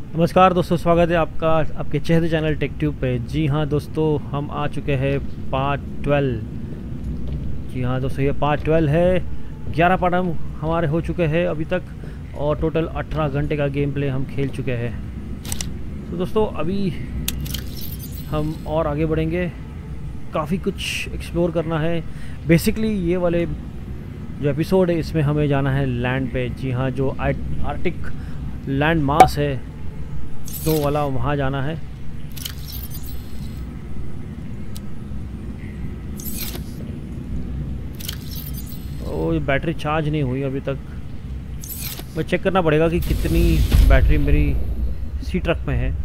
नमस्कार दोस्तों, स्वागत है आपका आपके चहेते चैनल टेकट्यूब पे। जी हाँ दोस्तों, हम आ चुके हैं पार्ट 12। जी हाँ दोस्तों, ये पार्ट 12 है। 11 पार्ट हमारे हो चुके हैं अभी तक और टोटल 18 घंटे का गेम प्ले हम खेल चुके हैं। तो दोस्तों अभी हम और आगे बढ़ेंगे, काफ़ी कुछ एक्सप्लोर करना है। बेसिकली ये वाले जो एपिसोड है इसमें हमें जाना है लैंड पे। जी हाँ, जो आर्टिक लैंड मास है स्नो वाला, वहाँ जाना है। और बैटरी चार्ज नहीं हुई अभी तक। मैं चेक करना पड़ेगा कि कितनी बैटरी मेरी सी ट्रक में है।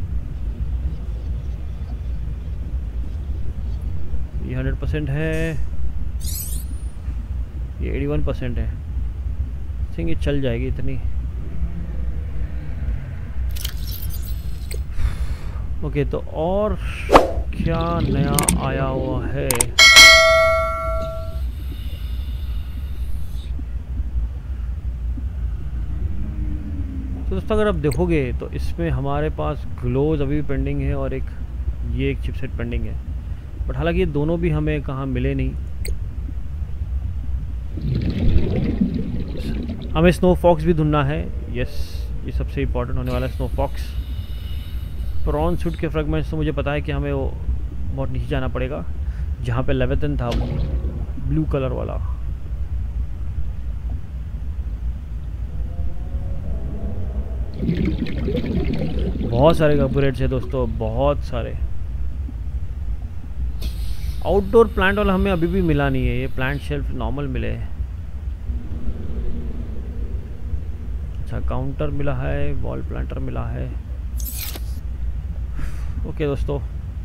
ये 100% है, ये 81% है। आई थिंक ये चल जाएगी इतनी। ओके, तो और क्या नया आया हुआ है? तो दोस्तों अगर आप देखोगे तो इसमें हमारे पास ग्लोव अभी भी पेंडिंग है और ये एक चिपसेट पेंडिंग है। बट हालांकि ये दोनों भी हमें कहाँ मिले नहीं। हमें स्नो फॉक्स भी ढूंढना है। यस, ये सबसे इम्पोर्टेंट होने वाला है, स्नो फॉक्स। प्रॉन सूट के फ्रेगमेंट्स तो मुझे पता है कि हमें वो बहुत नीचे जाना पड़ेगा, जहाँ पे लेविथन था वो ब्लू कलर वाला। बहुत सारे अपग्रेड्स है दोस्तों, बहुत सारे। आउटडोर प्लांट वाला हमें अभी भी मिला नहीं है। ये प्लांट शेल्फ नॉर्मल मिले हैं। अच्छा, काउंटर मिला है, वॉल प्लांटर मिला है। ओके दोस्तों,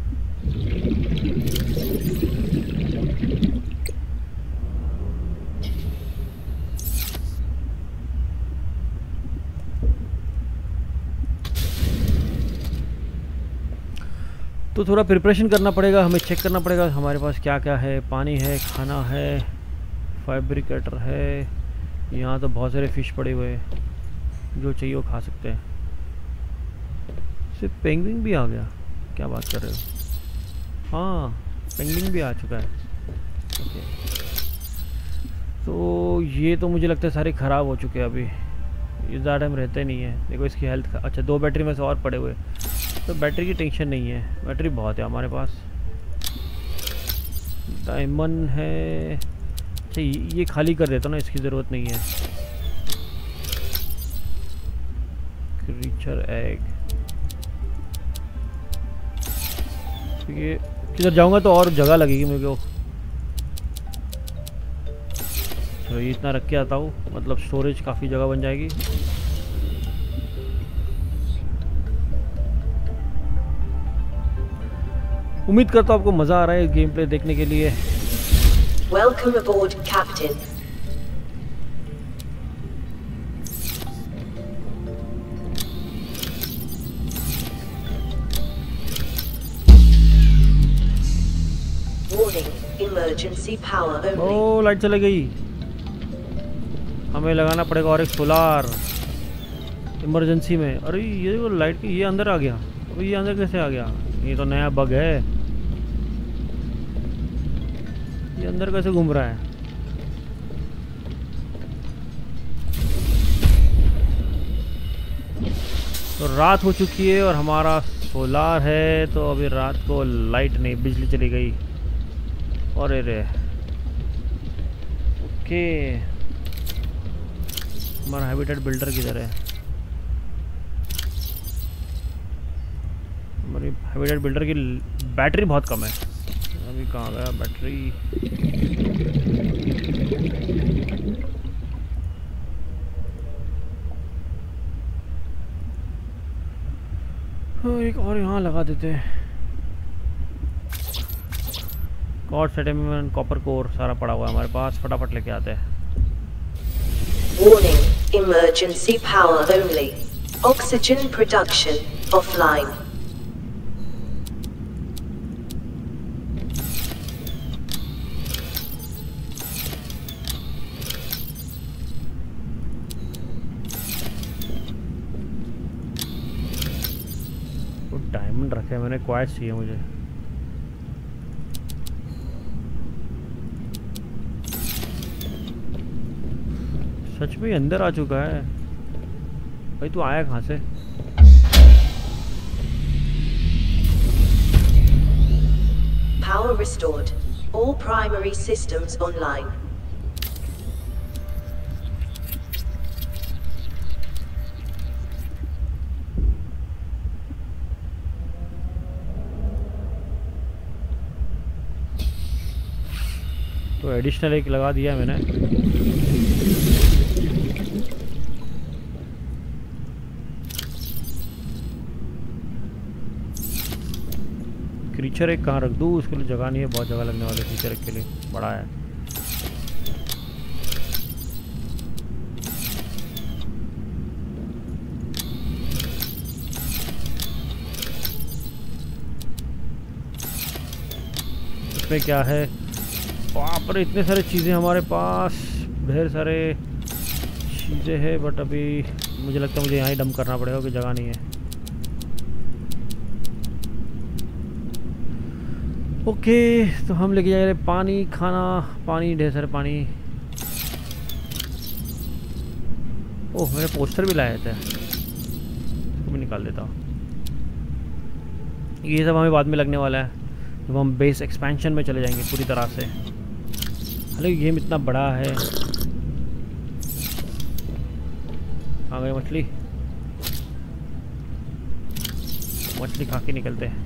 तो थोड़ा प्रिपरेशन करना पड़ेगा। हमें चेक करना पड़ेगा हमारे पास क्या क्या है। पानी है, खाना है, फैब्रिकेटर है। यहाँ तो बहुत सारे फिश पड़े हुए हैं, जो चाहिए वो खा सकते हैं। सिर्फ पेंगुइन भी आ गया? क्या बात कर रहे हो? हाँ, पेंगुइन भी आ चुका है। ओके, तो ये तो मुझे लगता है सारे ख़राब हो चुके हैं अभी। ये ज़्यादा टाइम रहते नहीं है। देखो इसकी हेल्थ का, अच्छा 2 बैटरी में से और पड़े हुए, तो बैटरी की टेंशन नहीं है। बैटरी बहुत है हमारे पास। डायमंड है। अच्छा, ये खाली कर देता ना, इसकी ज़रूरत नहीं है। क्रीचर एग, ये किधर जाऊंगा तो और जगह लगेगी मेरे को। चलो ये इतना रख के आता हूँ, मतलब स्टोरेज काफ़ी जगह बन जाएगी। उम्मीद करता हूँ आपको मज़ा आ रहा है गेम प्ले देखने के लिए। Welcome aboard, Captain. Warning, emergency power only. ओ, लाइट चली गई। हमें लगाना पड़ेगा और एक सोलार इमरजेंसी में। अरे ये वो लाइट की, ये अंदर आ गया। अरे ये अंदर कैसे आ गया? ये तो नया बग है। ये अंदर कैसे घूम रहा है? तो रात हो चुकी है और हमारा सोलार है, तो अभी रात को लाइट नहीं, बिजली चली गई। और रे ओके, हमारा हैबिटेट बिल्डर किधर है? हमारी हैबिटेट बिल्डर की बैटरी बहुत कम है। अभी कहाँ गया बैटरी? एक और यहाँ लगा देते हैं। कॉर्ड सेटलमेंट, कॉपर कोर सारा पड़ा हुआ है हमारे पास, फटाफट लेके आते हैं। Warning, emergency power only. Oxygen production offline. Diamond रखे हैं मैंने, क्वाइट चाहिए मुझे। सच में अंदर आ चुका है भाई, तू आया कहाँ से? Power restored. All primary systems online. तो एडिशनल एक लगा दिया है मैंने। क्रीचर एक कहाँ रख दूँ? उसके लिए जगह नहीं है, बहुत जगह लगने वाले क्रीचर एक के लिए, बड़ा है। इसमें क्या है? वहाँ पर इतने सारे चीज़ें हमारे पास, ढेर सारे चीज़ें हैं, बट अभी मुझे लगता है मुझे यहाँ ही डंप करना पड़ेगा क्योंकि जगह नहीं है। ओके, तो हम लेके जा रहे हैं पानी, खाना, पानी, ढेर सारे पानी। ओह, मैंने पोस्टर भी लाए थे, इसको भी निकाल देता हूँ। ये सब हमें बाद में लगने वाला है जब हम बेस एक्सपेंशन में चले जाएंगे पूरी तरह से। हालांकि गेम इतना बड़ा है। आ गई मछली, मछली खा के निकलते हैं।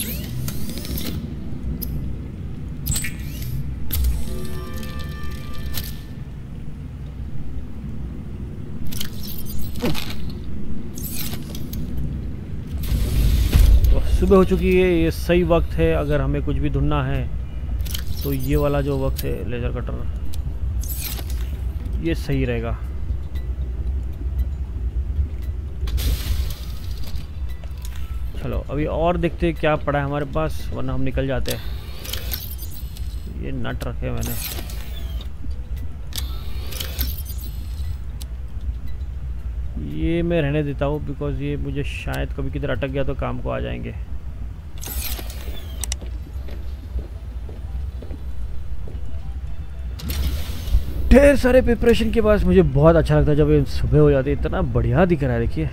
तो सुबह हो चुकी है, ये सही वक्त है अगर हमें कुछ भी ढूंढना है तो ये वाला जो वक्त है लेज़र कटर, ये सही रहेगा। चलो अभी और देखते हैं क्या पड़ा है हमारे पास, वरना हम निकल जाते हैं। ये नट रखे मैंने, ये मैं रहने देता हूँ बिकॉज़ ये मुझे शायद कभी किधर अटक गया तो काम को आ जाएंगे। ढेर सारे प्रिपरेशन के बाद मुझे बहुत अच्छा लगता है जब ये सुबह हो जाती है, इतना बढ़िया दिख रहा है। देखिए,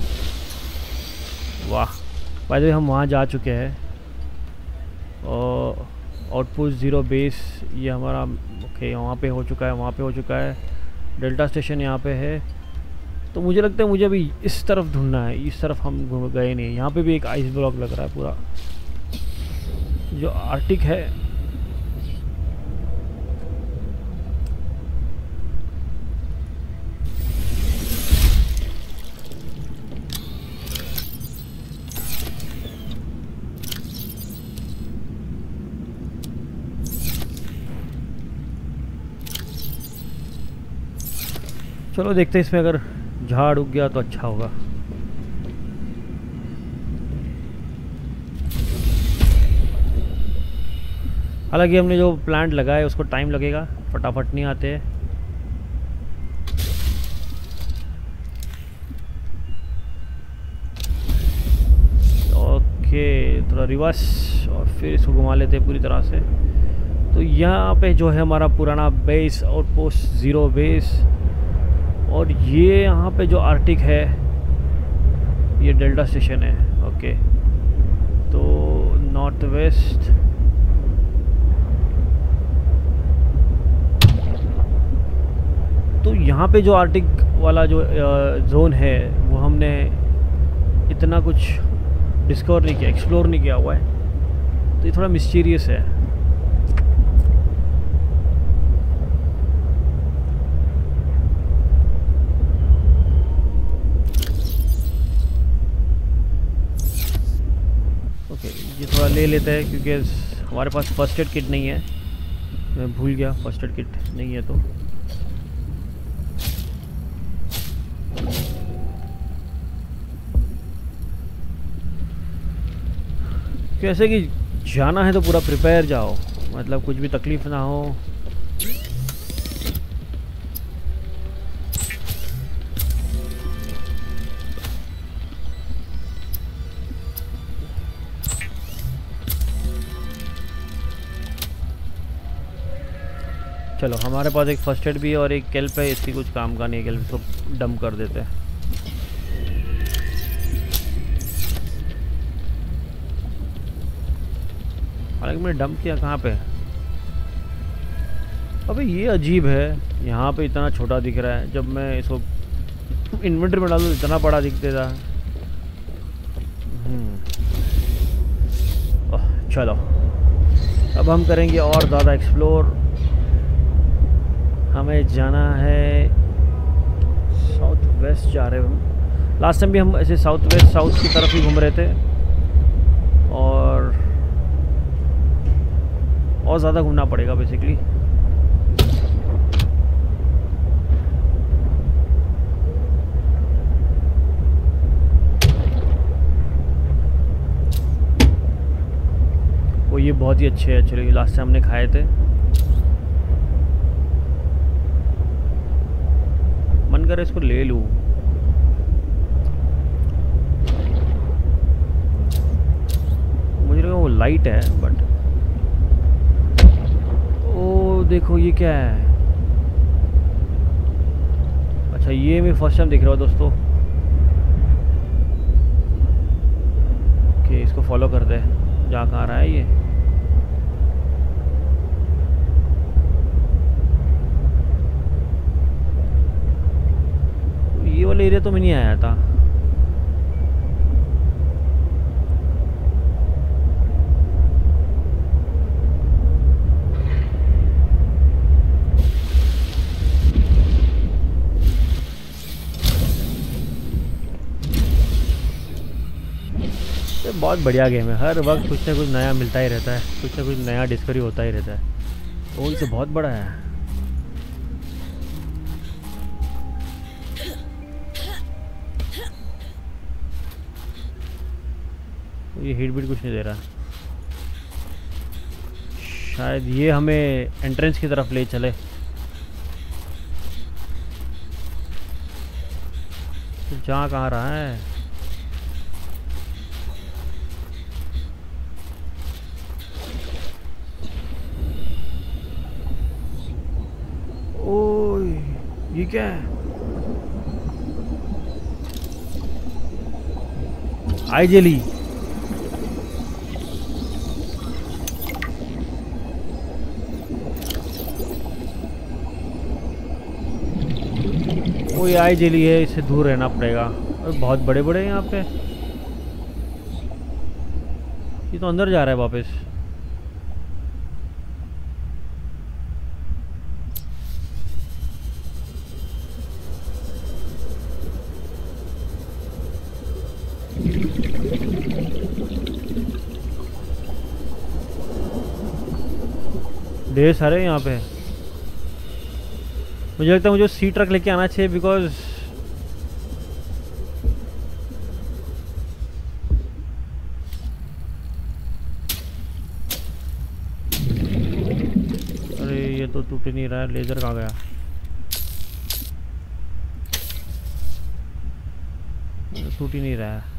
वाह। बाय द वे हम वहाँ जा चुके हैं और आउटपोस्ट 0 बेस ये हमारा, ओके, वहाँ पे हो चुका है, वहाँ पे हो चुका है। डेल्टा स्टेशन यहाँ पे है। तो मुझे लगता है मुझे अभी इस तरफ ढूंढना है, इस तरफ हम गए नहीं। यहाँ पे भी एक आइस ब्लॉक लग रहा है पूरा, जो आर्टिक है। चलो देखते हैं, इसमें अगर झाड़ उग गया तो अच्छा होगा। हालांकि हमने जो प्लांट लगाया उसको टाइम लगेगा, फटाफट नहीं आते हैं। ओके, थोड़ा रिवर्स और फिर इसको घुमा लेते हैं पूरी तरह से। तो यहाँ पे जो है हमारा पुराना बेस, आउटपोस्ट 0 बेस, और ये यहाँ पे जो आर्टिक है ये डेल्टा स्टेशन है। ओके, तो नॉर्थ वेस्ट, तो यहाँ पे जो आर्टिक वाला जो जोन है वो हमने इतना कुछ डिस्कवर नहीं किया, एक्सप्लोर नहीं किया हुआ है, तो ये थोड़ा मिस्टीरियस है। ये थोड़ा ले लेते हैं क्योंकि हमारे पास फर्स्ट एड किट नहीं है, मैं भूल गया फर्स्ट एड किट नहीं है। तो कैसे कि जाना है तो पूरा प्रिपेयर जाओ, मतलब कुछ भी तकलीफ ना हो। चलो हमारे पास एक फर्स्ट एड भी है और एक केल्प है, इसकी कुछ काम का नहीं है, केल्प को डंप कर देते हैं। हालांकि मैंने डंप किया कहाँ पे? अबे ये अजीब है, यहाँ पे इतना छोटा दिख रहा है, जब मैं इसको इन्वेंटरी में डालूँ इतना बड़ा दिख देता है। चलो अब हम करेंगे और ज़्यादा एक्सप्लोर। हमें जाना है साउथ वेस्ट जा रहे हैं हम। लास्ट टाइम भी हम ऐसे साउथ वेस्ट साउथ की तरफ ही घूम रहे थे और ज़्यादा घूमना पड़ेगा बेसिकली। वो ये बहुत ही अच्छे है एक्चुअली, लास्ट टाइम हमने खाए थे। मन करे इसको ले लूँ। मुझे लगा वो लाइट है बट ओ देखो ये क्या है। अच्छा ये मैं फर्स्ट टाइम देख रहा हूँ दोस्तों। ओके इसको फॉलो करते हैं, जा कहाँ रहा है ये। ये वाला एरिया तो मैं नहीं आया था। ये बहुत बढ़िया गेम है, हर वक्त कुछ ना कुछ नया मिलता ही रहता है, कुछ ना कुछ नया डिस्कवरी होता ही रहता है। ओ इसे बहुत बड़ा है। ये हीट बीट कुछ नहीं दे रहा, शायद ये हमें एंट्रेंस की तरफ ले चले। तो जा कहाँ रहा है? ओह ये क्या है? Eye jelly. वो ये आई जेली है, इससे दूर रहना पड़ेगा। और बहुत बड़े बड़े हैं यहाँ पे। ये तो अंदर जा रहा है वापस। ढेर सारे यहाँ पे। मुझे लगता है मुझे सी ट्रक लेके आना चाहिए बिकॉज अरे ये तो टूट नहीं रहा है। लेज़र कहाँ गया? टूट ही नहीं रहा है।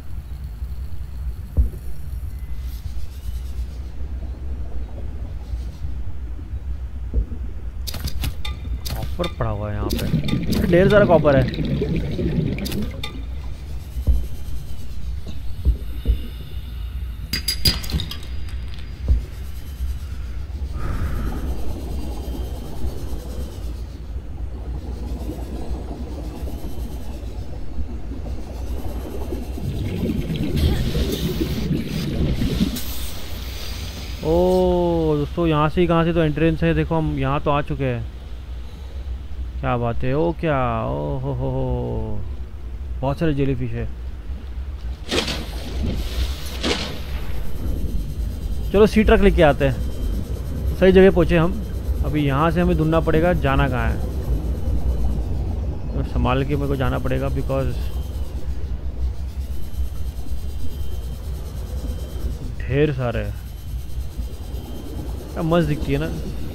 कॉपर पड़ा हुआ है यहाँ पे, ढेर सारा कॉपर है। ओ दोस्तों यहाँ से कहाँ से तो एंट्रेंस है। देखो हम यहाँ तो आ चुके हैं। क्या बात है। ओ क्या, ओ हो, बहुत सारे जेलीफिश है। चलो सी ट्रक लेके आते हैं। सही जगह पहुँचे हम। अभी यहाँ से हमें ढूंढना पड़ेगा जाना कहाँ है। तो संभाल के मेरे को जाना पड़ेगा बिकॉज ढेर सारे है। क्या मस्त दिखती है ना।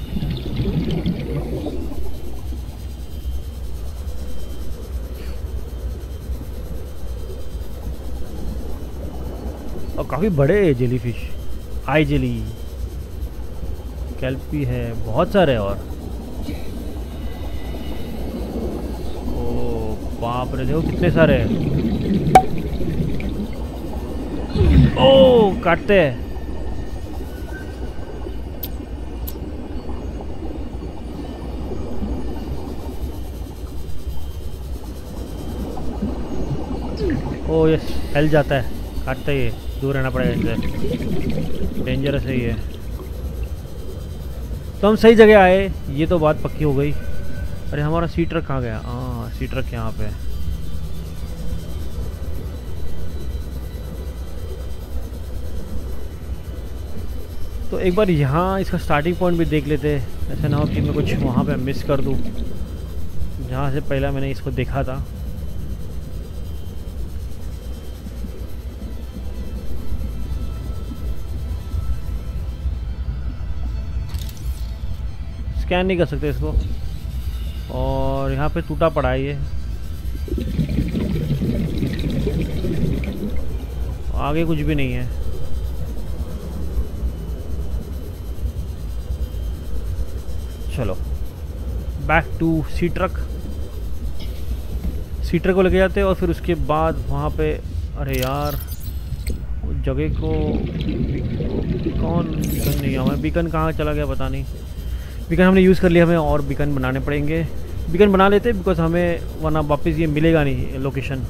और काफ़ी बड़े जेलीफिश। आई जेली, कैल्पी है, बहुत सारे। और बाप रे, देखो कितने सारे हैं। ओ काटते हैं। ओ ये फैल जाता है, काटता ही है, दूर रहना पड़ेगा इनसे, डेंजरस है ये। तो हम सही जगह आए, ये तो बात पक्की हो गई। अरे हमारा सी ट्रक कहाँ गया? हाँ सी ट्रक यहाँ पे। तो एक बार यहाँ इसका स्टार्टिंग पॉइंट भी देख लेते, ऐसा ना हो कि मैं कुछ वहाँ पे मिस कर दूँ जहाँ से पहला मैंने इसको देखा था। स्कैन नहीं कर सकते इसको, और यहाँ पे टूटा पड़ा है ये। आगे कुछ भी नहीं है। चलो back to sea truck. Sea truck को लेके जाते हैं और फिर उसके बाद वहाँ पे, अरे यार उस जगह को कौन बीकन नहीं आया, बीकन कहाँ चला गया पता नहीं। बीकन हमने यूज़ कर लिया, हमें और बीकन बनाने पड़ेंगे। बीकन बना लेते बिकॉज हमें वरना वापस ये मिलेगा नहीं लोकेशन।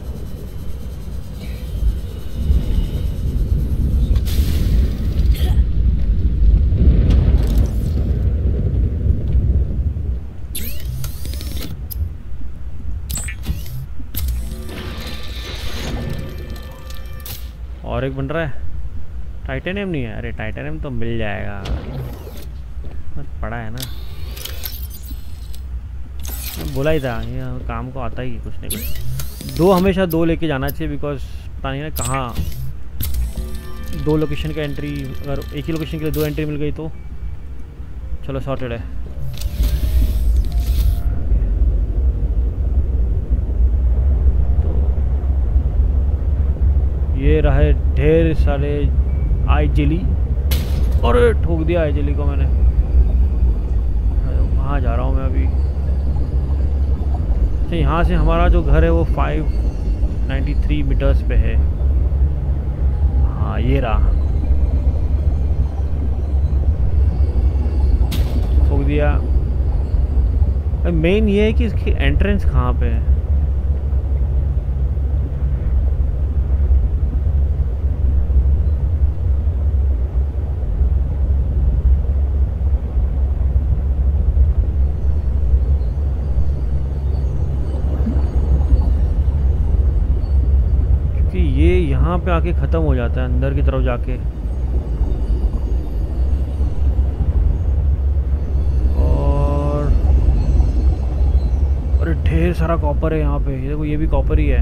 और एक बन रहा है, टाइटेनियम नहीं है। अरे टाइटेनियम तो मिल जाएगा, पड़ा है ना, बोला ही था ये काम को आता ही कुछ नहीं कुछ। दो हमेशा दो लेके जाना चाहिए बिकॉज पता नहीं ना कहाँ दो लोकेशन का एंट्री, अगर एक ही लोकेशन के लिए दो एंट्री मिल गई तो चलो सॉर्टेड है। ये रहे ढेर सारे आई जेली, और ठोक दिया आई जेली को मैंने। कहाँ जा रहा हूँ मैं अभी? अच्छा यहाँ से हमारा जो घर है वो 593 मीटर्स पे है। हाँ ये रहा, ठोक दिया। मेन ये है कि इसकी एंट्रेंस कहाँ पे है। ये यहाँ पे आके ख़त्म हो जाता है अंदर की तरफ जाके, और अरे ढेर सारा कॉपर है यहाँ पे। ये देखो ये भी कॉपर ही है।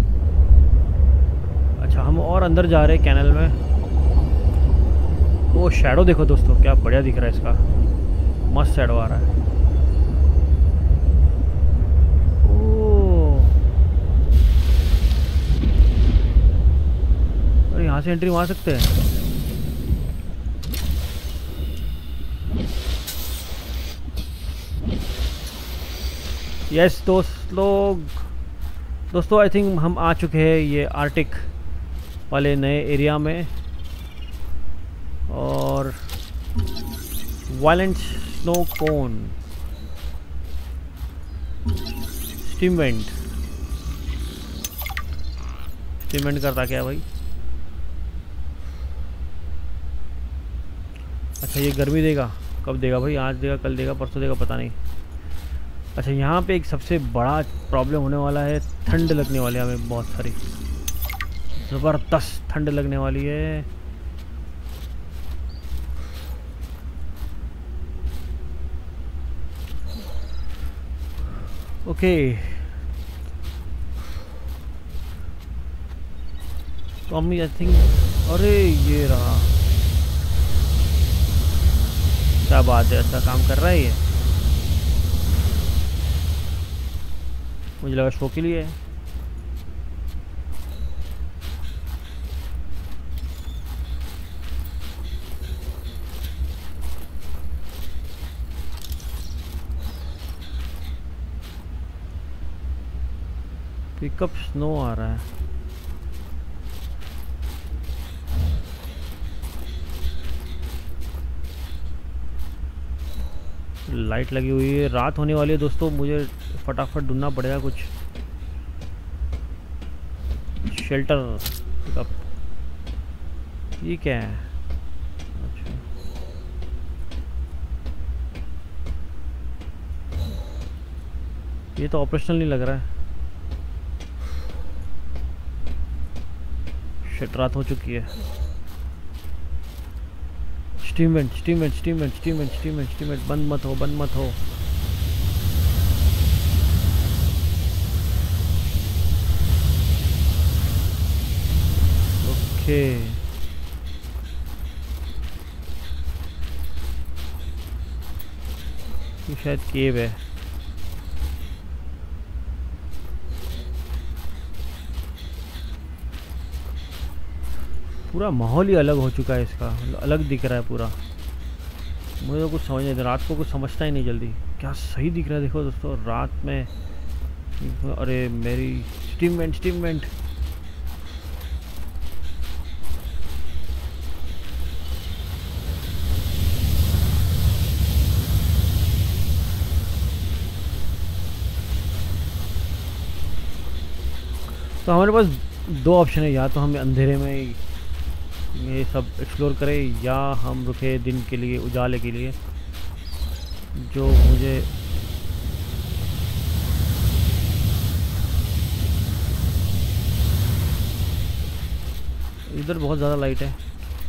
अच्छा हम और अंदर जा रहे हैं कैनल में। वो शैडो देखो दोस्तों क्या बढ़िया दिख रहा है इसका, मस्त शैडो आ रहा है। यहाँ से एंट्री मार सकते हैं। यस दोस्तों आई थिंक हम आ चुके हैं ये आर्टिक वाले नए एरिया में, और violent snow cone steam vent करता क्या है भाई? अच्छा ये गर्मी देगा, कब देगा भाई? आज देगा, कल देगा, परसों देगा, पता नहीं। अच्छा यहाँ पे एक सबसे बड़ा प्रॉब्लम होने वाला है, ठंड लगने वाली है हमें बहुत सारी, ज़बरदस्त ठंड लगने वाली है। ओके तो हम आई थिंक, अरे ये रहा, क्या बात है, ऐसा काम कर रहा है ये? मुझे लगा शो के लिए है। पिकअप स्नो आ रहा है। लाइट लगी हुई है, रात होने वाली है दोस्तों, मुझे फटाफट ढूंढना पड़ेगा कुछ शेल्टर। पिकअप, ये क्या है? अच्छा, ये तो ऑपरेशनल नहीं लग रहा है। शिट, रात हो चुकी है। Steam vent, steam vent, steam vent, steam vent, steam vent, steam vent, बंद मत हो, बंद मत हो। ओके, ये शायद केव है। पूरा माहौल ही अलग हो चुका है इसका, अलग दिख रहा है पूरा। मुझे तो कुछ समझ नहीं, रात को कुछ समझता ही नहीं जल्दी। क्या सही दिख रहा है देखो दोस्तों रात में। अरे मेरी स्टीम वेंट, स्टीम वेंट। तो हमारे पास दो ऑप्शन है, या तो हम अंधेरे में ये सब एक्सप्लोर करें, या हम रुके दिन के लिए, उजाले के लिए। जो मुझे इधर बहुत ज़्यादा लाइट है।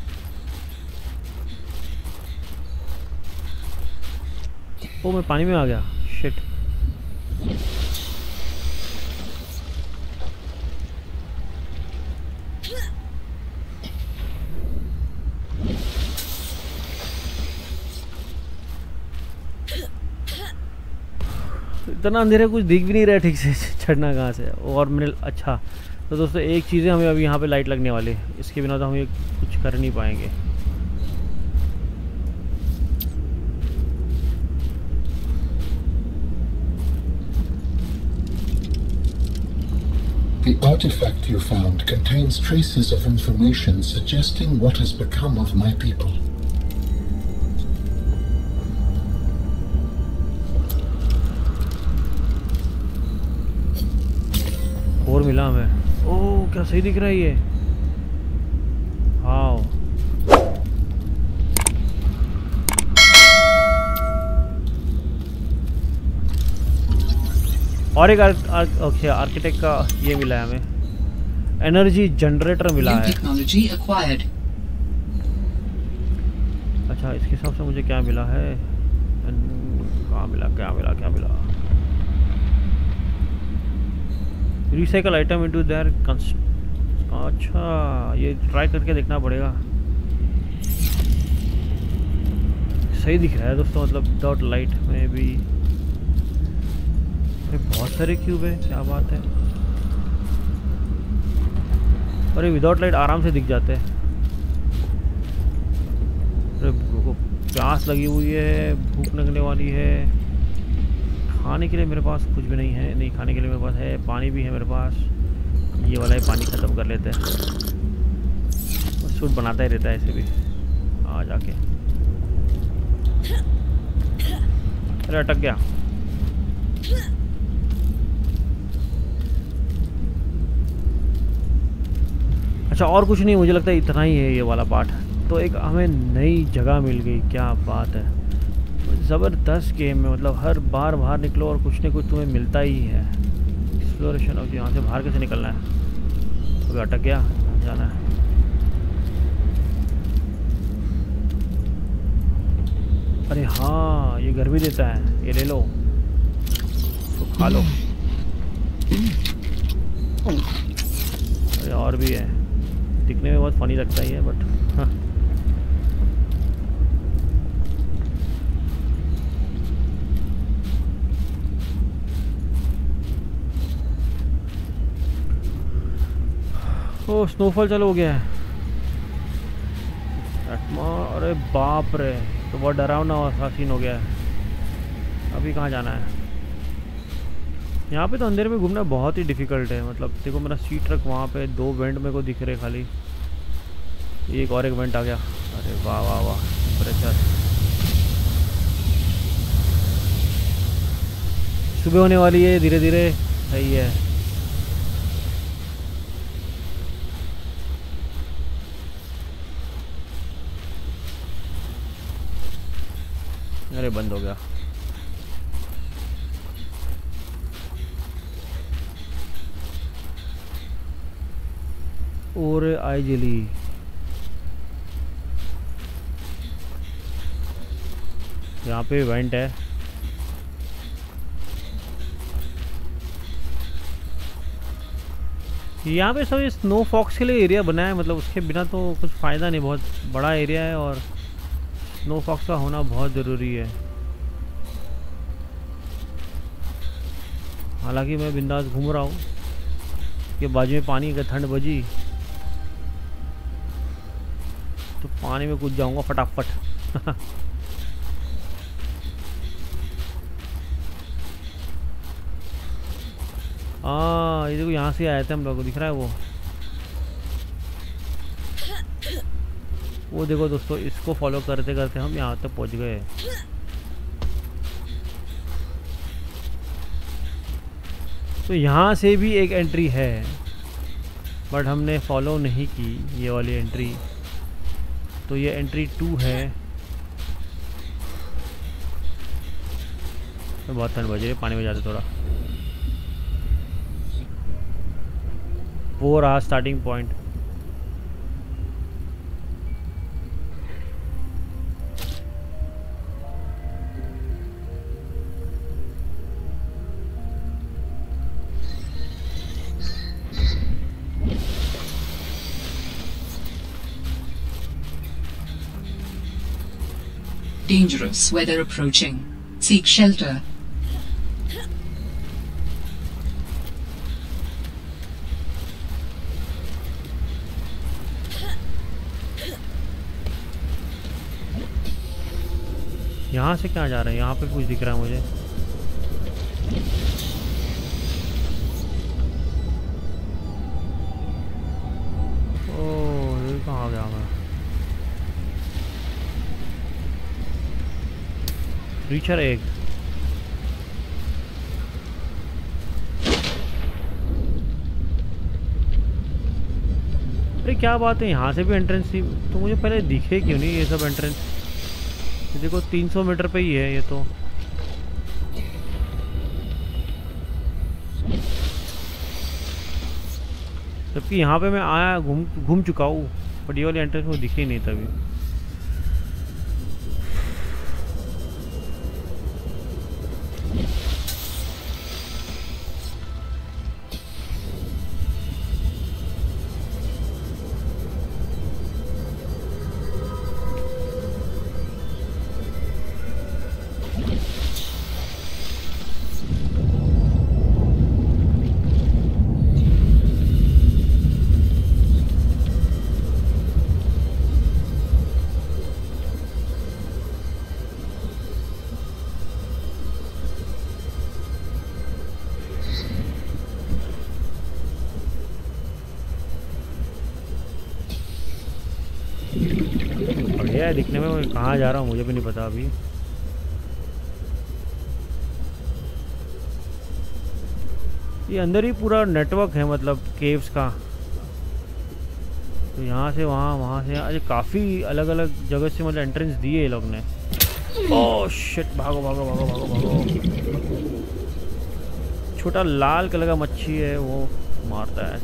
ओ, मैं पानी में आ गया, शिट। इतना अंधेरा, कुछ दिख भी नहीं रहा है ठीक से। चढ़ना कहाँ से? और मैंने, अच्छा तो दोस्तों एक चीज़ है, हमें अभी यहाँ पे लाइट लगने वाली है, इसके बिना तो हम ये कुछ कर नहीं पाएंगे। The artifact you found contains traces of information suggesting what has become of my people. और मिला हमें। ओह, क्या सही दिख रहा है ये। हाँ, और एक आर्किटेक्ट का ये मिला है हमें, एनर्जी जनरेटर मिला है। अच्छा, इसके हिसाब से मुझे क्या मिला है? क्या मिला? Recycle item into there. अच्छा, ये ट्राई करके देखना पड़ेगा। सही दिख रहा है दोस्तों, मतलब विदाउट लाइट में भी। बहुत सारे क्यूब है, क्या बात है। अरे विदाउट लाइट आराम से दिख जाते हैं। अरे प्यास लगी हुई है, भूख लगने वाली है। खाने के लिए मेरे पास कुछ भी नहीं है। नहीं, खाने के लिए मेरे पास है, पानी भी है मेरे पास। ये वाला ही पानी ख़त्म कर लेते हैं। सूट बनाता ही रहता है ऐसे भी आ जाके। अरे अटक गया। अच्छा, और कुछ नहीं, मुझे लगता है इतना ही है ये वाला पार्ट। तो एक हमें नई जगह मिल गई, क्या बात है। ज़बरदस्त गेम में, मतलब हर बार बाहर निकलो और कुछ न कुछ तुम्हें मिलता ही है। एक्सप्लोरेशन। अब यहाँ से बाहर कैसे निकलना है? अभी अटक गया, जाना है। अरे हाँ, ये घर भी देता है, ये ले लो तो खा लो। अरे और भी है, दिखने में बहुत फनी लगता ही है, बट हाँ। ओ, स्नोफॉल चालू हो गया है। अरे बाप रे, तो बहुत डरावना सा सीन हो गया है। अभी कहाँ जाना है? यहाँ पे तो अंधेरे में घूमना बहुत ही डिफ़िकल्ट है। मतलब देखो मेरा सी ट्रक वहाँ पे 2 वेंट मेरे को दिख रहे खाली, एक और एक वेंट आ गया। अरे वाह वाह वाह, प्रेशर। सुबह होने वाली है धीरे धीरे, सही है। अरे बंद हो गया। और आई जेली, यहाँ पे वेंट है। यहाँ पे सब ये स्नो फॉक्स के लिए एरिया बनाया है, मतलब उसके बिना तो कुछ फ़ायदा नहीं। बहुत बड़ा एरिया है और स्नो फॉक्स का होना बहुत ज़रूरी है। हालांकि मैं बिंदास घूम रहा हूँ कि बाजू में पानी का ठंड बजी तो पानी में कूद जाऊंगा फटाफट। हाँ ये देखो, यहाँ से आए थे हम लोग, दिख रहा है वो देखो दोस्तों, इसको फॉलो करते करते हम यहाँ तक पहुँच गए। तो यहाँ से भी एक एंट्री है बट हमने फॉलो नहीं की ये वाली एंट्री, तो ये एंट्री 2 है। तो बहुत ठंड बज रही है, पानी में जाते थोड़ा। वो रहा starting point. Dangerous weather approaching. Seek shelter. यहाँ से क्या जा रहे हैं? यहाँ पे कुछ दिख रहा है मुझे। ओह ये कहाँ गया मैं? Reacher egg. अरे क्या बात है, यहाँ से भी एंट्रेंस थी तो मुझे पहले दिखे क्यों नहीं ये सब एंट्रेंस? देखो 300 मीटर पे ही है ये तो। जबकि यहाँ पे मैं आया, घूम चुका हूँ, बट ये वाली एंट्रेंस मुझे दिखी नहीं तभी। बढ़िया है दिखने में। मैं कहाँ जा रहा हूँ मुझे भी नहीं पता अभी। ये अंदर ही पूरा नेटवर्क है, मतलब केव्स का। तो यहाँ से वहाँ, वहाँ से यहाँ, काफ़ी अलग अलग जगह से मतलब एंट्रेंस दिए ये लोग ने। ओह शिट, भागो भागो भागो भागो भागो। छोटा लाल कलर का मच्छी है वो मारता है।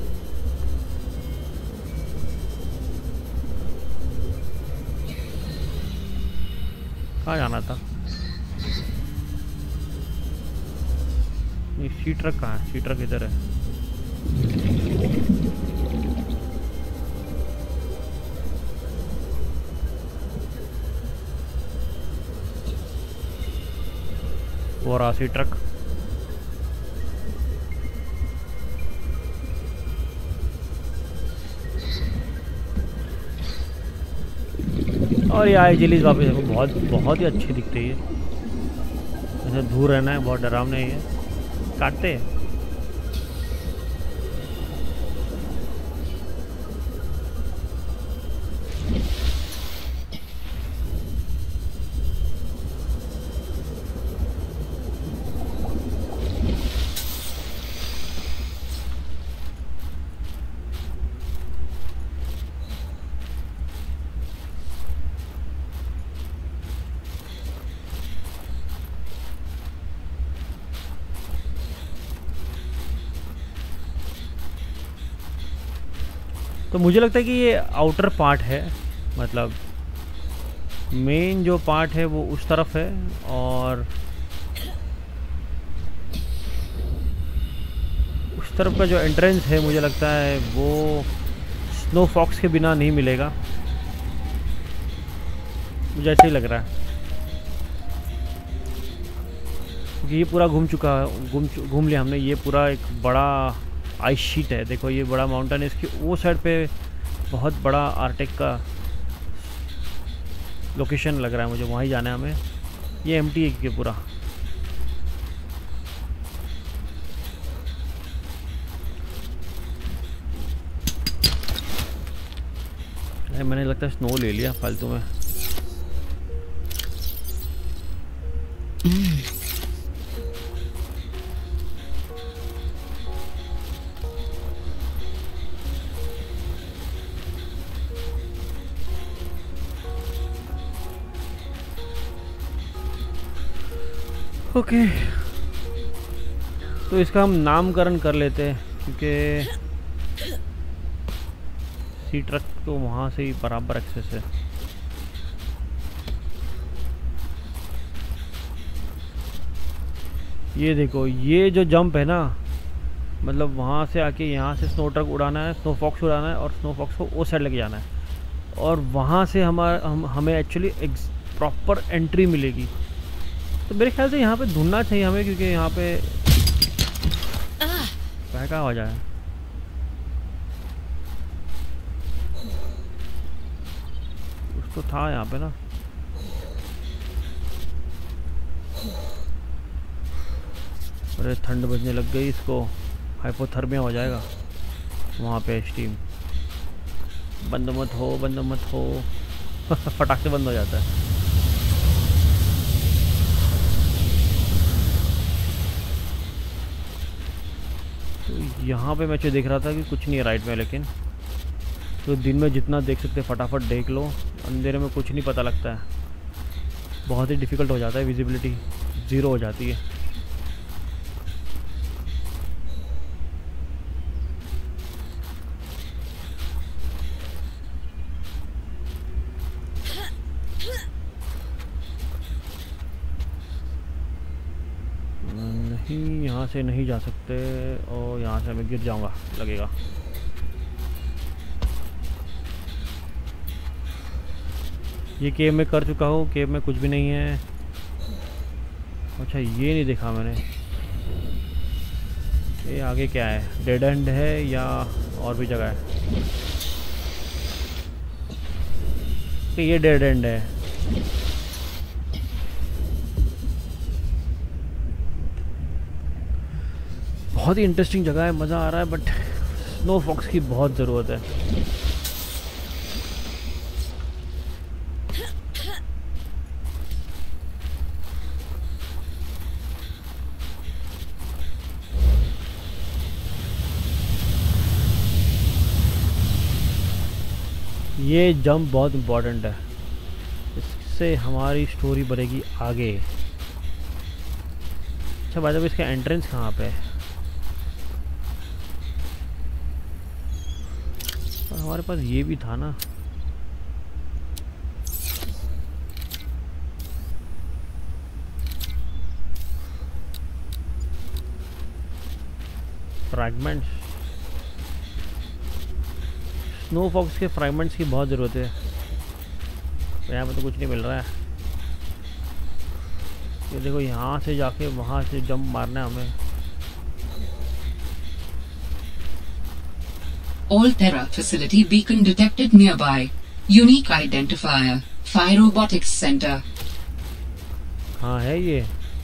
कहाँ जाना था? ये सी ट्रक कहाँ है? सी ट्रक इधर है। वो रहा सी ट्रक। और ये आई जेलीज वापस देखो, बहुत ही अच्छी दिखती है। ऐसे दूर रहना है, बहुत डरावना है ये। काटते हैं। तो मुझे लगता है कि ये आउटर पार्ट है, मतलब मेन जो पार्ट है वो उस तरफ है, और उस तरफ का जो एंट्रेंस है मुझे लगता है वो स्नो फॉक्स के बिना नहीं मिलेगा, मुझे ऐसे ही लग रहा है। क्योंकि ये पूरा घूम लिया हमने, ये पूरा एक बड़ा आइस शीट है। देखो ये बड़ा माउंटेन है, इसकी वो साइड पे बहुत बड़ा आर्टिक का लोकेशन लग रहा है मुझे, वहाँ ही जाना है हमें। ये एम्प्टी है कि पूरा। मैंने लगता है स्नो ले लिया फालतू में। ओके, तो इसका हम नामकरण कर लेते हैं, क्योंकि सी ट्रक तो वहाँ से ही बराबर एक्सेस है। ये देखो, ये जो जंप है ना, मतलब वहाँ से आके यहाँ से स्नो ट्रक उड़ाना है, स्नो फॉक्स उड़ाना है, और स्नो फॉक्स को उस साइड लेके जाना है, और वहाँ से हमें एक्चुअली प्रॉपर एंट्री मिलेगी। तो मेरे ख्याल से यहाँ पे ढूंढना चाहिए हमें, क्योंकि यहाँ पे बहका हो जाए। कुछ तो था यहाँ पे ना। अरे ठंड बजने लग गई, इसको हाइपोथर्मिया हो जाएगा वहाँ पे। स्टीम बंद मत हो, बंद मत हो। फटाक से बंद हो जाता है। तो यहाँ पे मैं जो देख रहा था कि कुछ नहीं है राइट में, लेकिन तो दिन में जितना देख सकते फटाफट देख लो, अंधेरे में कुछ नहीं पता लगता है, बहुत ही डिफ़िकल्ट हो जाता है, विजिबिलिटी ज़ीरो हो जाती है। नहीं, यहाँ से नहीं जा सकते, और यहाँ से मैं गिर जाऊँगा लगेगा। ये केव में कर चुका हूँ, केव में कुछ भी नहीं है। अच्छा, ये नहीं देखा मैंने। ये आगे क्या है, डेड एंड है या और भी जगह है? तो ये डेड एंड है। बहुत ही इंटरेस्टिंग जगह है, मज़ा आ रहा है, बट स्नो फॉक्स की बहुत ज़रूरत है। ये जंप बहुत इम्पोर्टेंट है, इससे हमारी स्टोरी बढ़ेगी आगे। अच्छा भाई, जब इसका एंट्रेंस कहाँ पे है? और हमारे पास ये भी था ना। फ्रैगमेंट्स, स्नो फॉक्स के फ्रैगमेंट्स की बहुत ज़रूरत है। यहाँ पे तो कुछ नहीं मिल रहा है। ये देखो, यहाँ से जाके वहाँ से जंप मारना है हमें। All Terra facility beacon detected nearby. Unique identifier. Fire Robotics Center. हाँ है ये।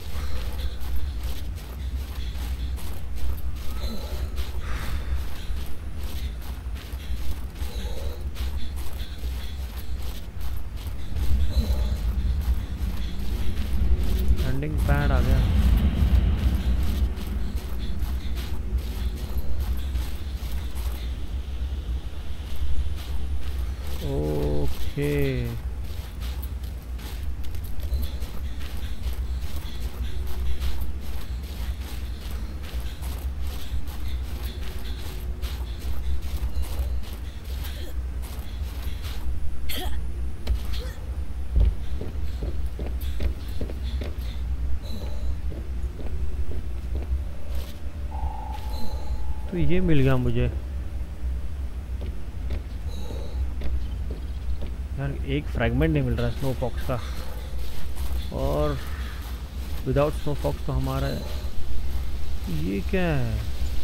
लैंडिंग पैड आ गया। ओके, तो ये मिल गया मुझे यार, एक फ्रैगमेंट नहीं मिल रहा स्नो फॉक्स का, और विदाउट स्नो फॉक्स तो हमारा ये क्या है?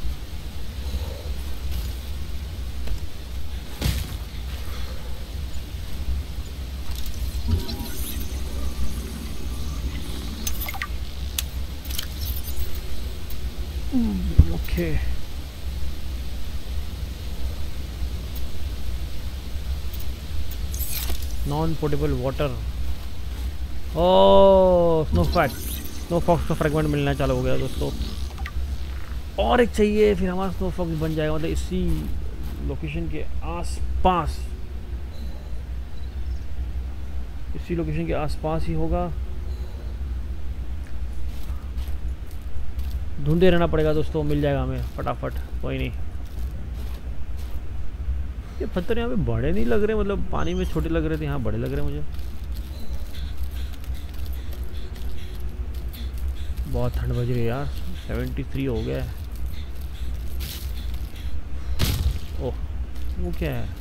Okay non portable water. Oh snow fox का फ्रैगमेंट मिलना चालू हो गया दोस्तों, और एक चाहिए फिर हमारा स्नो फॉक्स बन जाएगा, मतलब इसी लोकेशन के आसपास, इसी लोकेशन के आसपास ही होगा। ढूंढते रहना पड़ेगा दोस्तों, मिल जाएगा हमें फटाफट, कोई नहीं। ये पत्थर यहाँ पे बड़े नहीं लग रहे, मतलब पानी में छोटे लग रहे थे, यहाँ बड़े लग रहे मुझे। बहुत ठंड बज रही है यार, 73 हो गया है। ओह वो क्या है?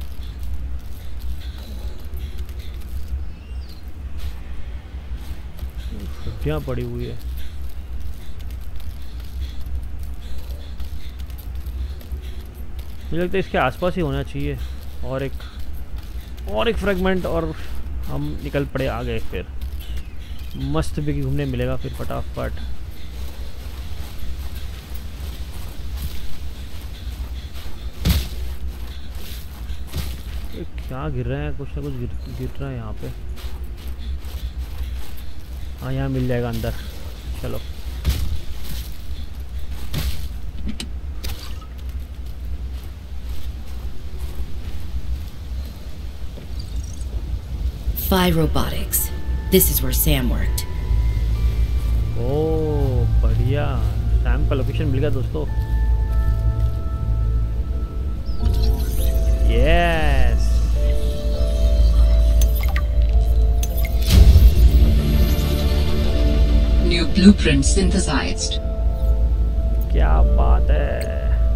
हड्डियाँ पड़ी हुई है। मुझे लगता है इसके आसपास ही होना चाहिए, और एक फ्रेगमेंट, और हम निकल पड़े आगे। फिर मस्त भी घूमने मिलेगा फिर फटाफट। क्या गिर रहे हैं? कुछ ना कुछ गिर रहा है यहाँ पे। हाँ यहाँ मिल जाएगा अंदर, चलो। Robotics. This is where Sam worked. ओह बढ़िया, सैम का लोकेशन मिल गया दोस्तों। Yes New blueprint synthesized. क्या बात है।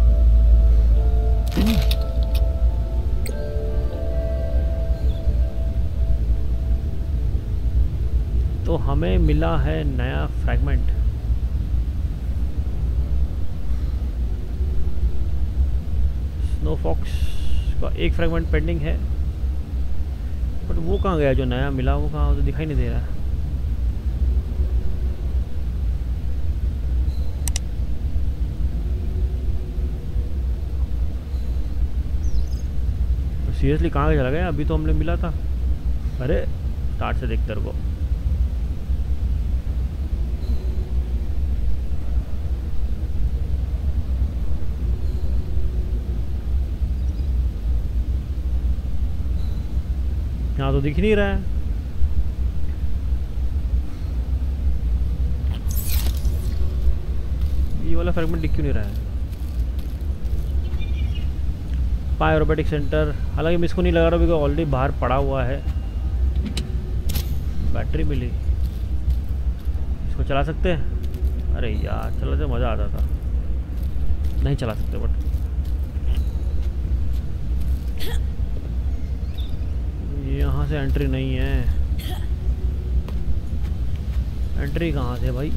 तो हमें मिला है नया फ्रैगमेंट। स्नो फॉक्स का एक फ्रैगमेंट पेंडिंग है, बट वो कहाँ गया? जो नया मिला वो कहाँ? तो दिखाई नहीं दे रहा है। सीरियसली कहाँ चला गया? अभी तो हमने मिला था। अरे स्टार्ट से देखते रहो। यहाँ तो दिख नहीं रहा है। ये वाला फ्रैगमेंट दिख क्यों नहीं रहा है? रोबोटिक सेंटर, हालांकि मैं इसको नहीं लगा रहा बिकॉज ऑलरेडी बाहर पड़ा हुआ है। बैटरी मिली, इसको चला सकते हैं? अरे यार चलाते मज़ा आता था, नहीं चला सकते। बट यहाँ से एंट्री नहीं है। एंट्री कहाँ से भाई?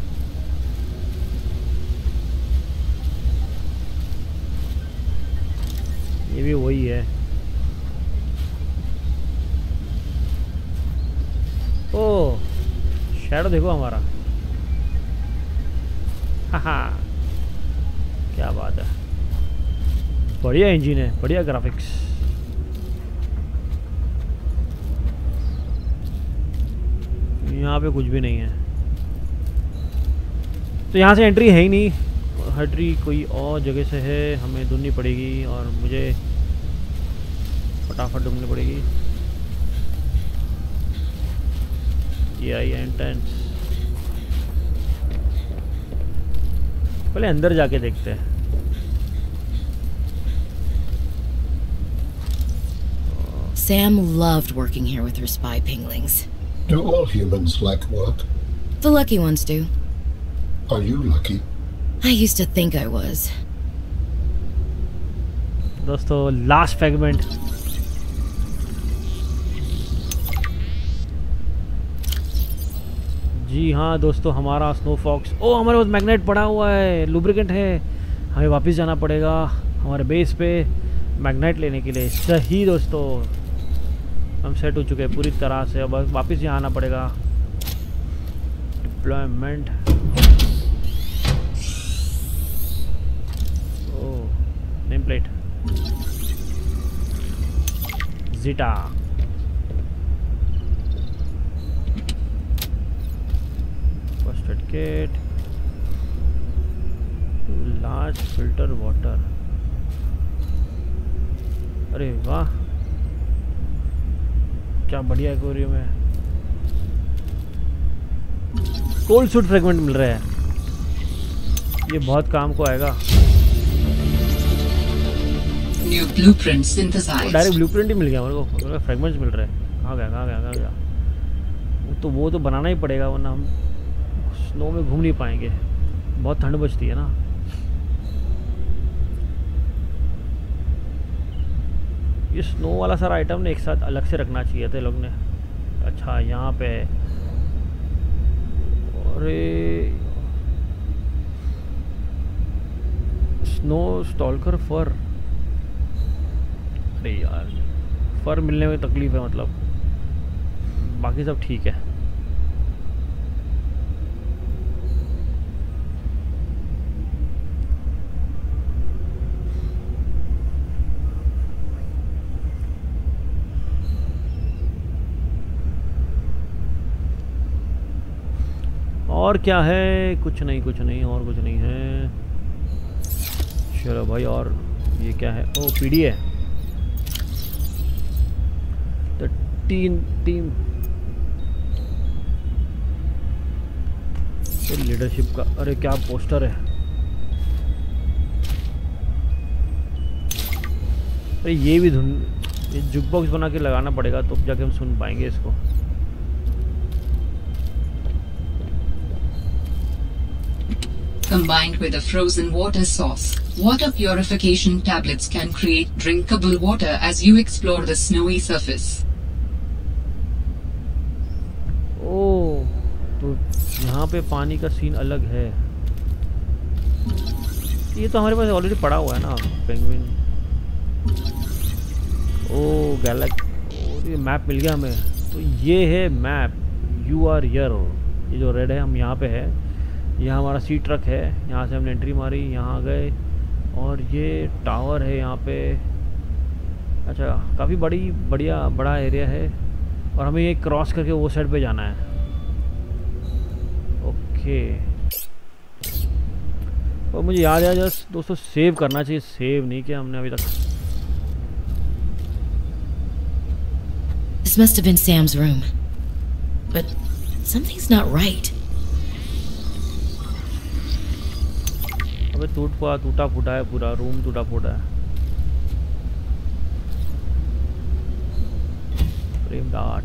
ये भी वही है। ओह शैडो देखो हमारा। हाँ क्या बात है, बढ़िया इंजन है, बढ़िया ग्राफिक्स। यहाँ पे कुछ भी नहीं है, तो यहाँ से एंट्री है ही नहीं। एंट्री कोई और जगह से है, हमें ढूंढनी पड़ेगी, और मुझे फटाफट ढूंढनी पड़ेगी। ये आई एंट्रेंस। पहले अंदर जाके देखते हैं। Sam loved working here with her spy pinglings. Do all humans like work? The lucky ones do. Are you lucky? I used to think I was. दोस्तों लास्ट फ्रेगमेंट। जी हाँ दोस्तों, हमारा स्नो फॉक्स। ओ हमारे पास मैग्नेट पड़ा हुआ है, lubricant है। हमें वापस जाना पड़ेगा हमारे बेस पे मैग्नेट लेने के लिए। सही दोस्तों, हम सेट हो चुके हैं पूरी तरह से। अब वापस यहाँ आना पड़ेगा। Deployment. Oh name plate zeta. First aid kit, large filter water. अरे वाह, क्या बढ़िया एक्वेरियम है। कोल्ड सूट फ्रेगमेंट मिल रहा है, ये बहुत काम को आएगा। New blueprint synthesized. Direct blueprint ही मिल गया मेरे को, फ्रेगमेंट्स मिल रहे हैं। कहाँ गया कहाँ गया कहाँ गया? वो तो बनाना ही पड़ेगा, वरना हम स्नो में घूम नहीं पाएंगे, बहुत ठंड बचती है ना। ये स्नो वाला सारा आइटम ने एक साथ अलग से रखना चाहिए था लोग ने। अच्छा यहाँ पे है, अरे स्नो स्टॉलकर फर। अरे यार फर मिलने में तकलीफ है, मतलब बाकी सब ठीक है। और क्या है? कुछ नहीं कुछ नहीं, और कुछ नहीं है। चलो भाई, और ये क्या है? ओ पीडी है। तो टीम लीडरशिप का, अरे क्या पोस्टर है। अरे ये भी धुन, ये जुक बॉक्स बना के लगाना पड़ेगा, तो जाके हम सुन पाएंगे इसको। Combined with a frozen water source, water purification tablets can create drinkable water as you explore the snowy surface. ओह, तो यहाँ पे पानी का सीन अलग है। ये तो हमारे पास ऑलरेडी पड़ा हुआ है ना, पेंगुइन। ओह गैलेक्ट, और ये मैप मिल गया हमें। तो ये है मैप, यू आर यर। ये जो रेड है, हम यहाँ पे है। यहाँ हमारा सी ट्रक है, यहाँ से हमने एंट्री मारी, यहाँ गए, और ये टावर है यहाँ पे। अच्छा, काफ़ी बड़ा एरिया है, और हमें ये क्रॉस करके वो साइड पे जाना है। ओके, और मुझे याद है जस्ट दोस्तों, सेव करना चाहिए। सेव नहीं किया हमने अभी तक। This must have been Sam's room. But something's not right. अबे टूटा फूटा है, पूरा रूम टूटा फूटा है। फ्रेम डार्ट,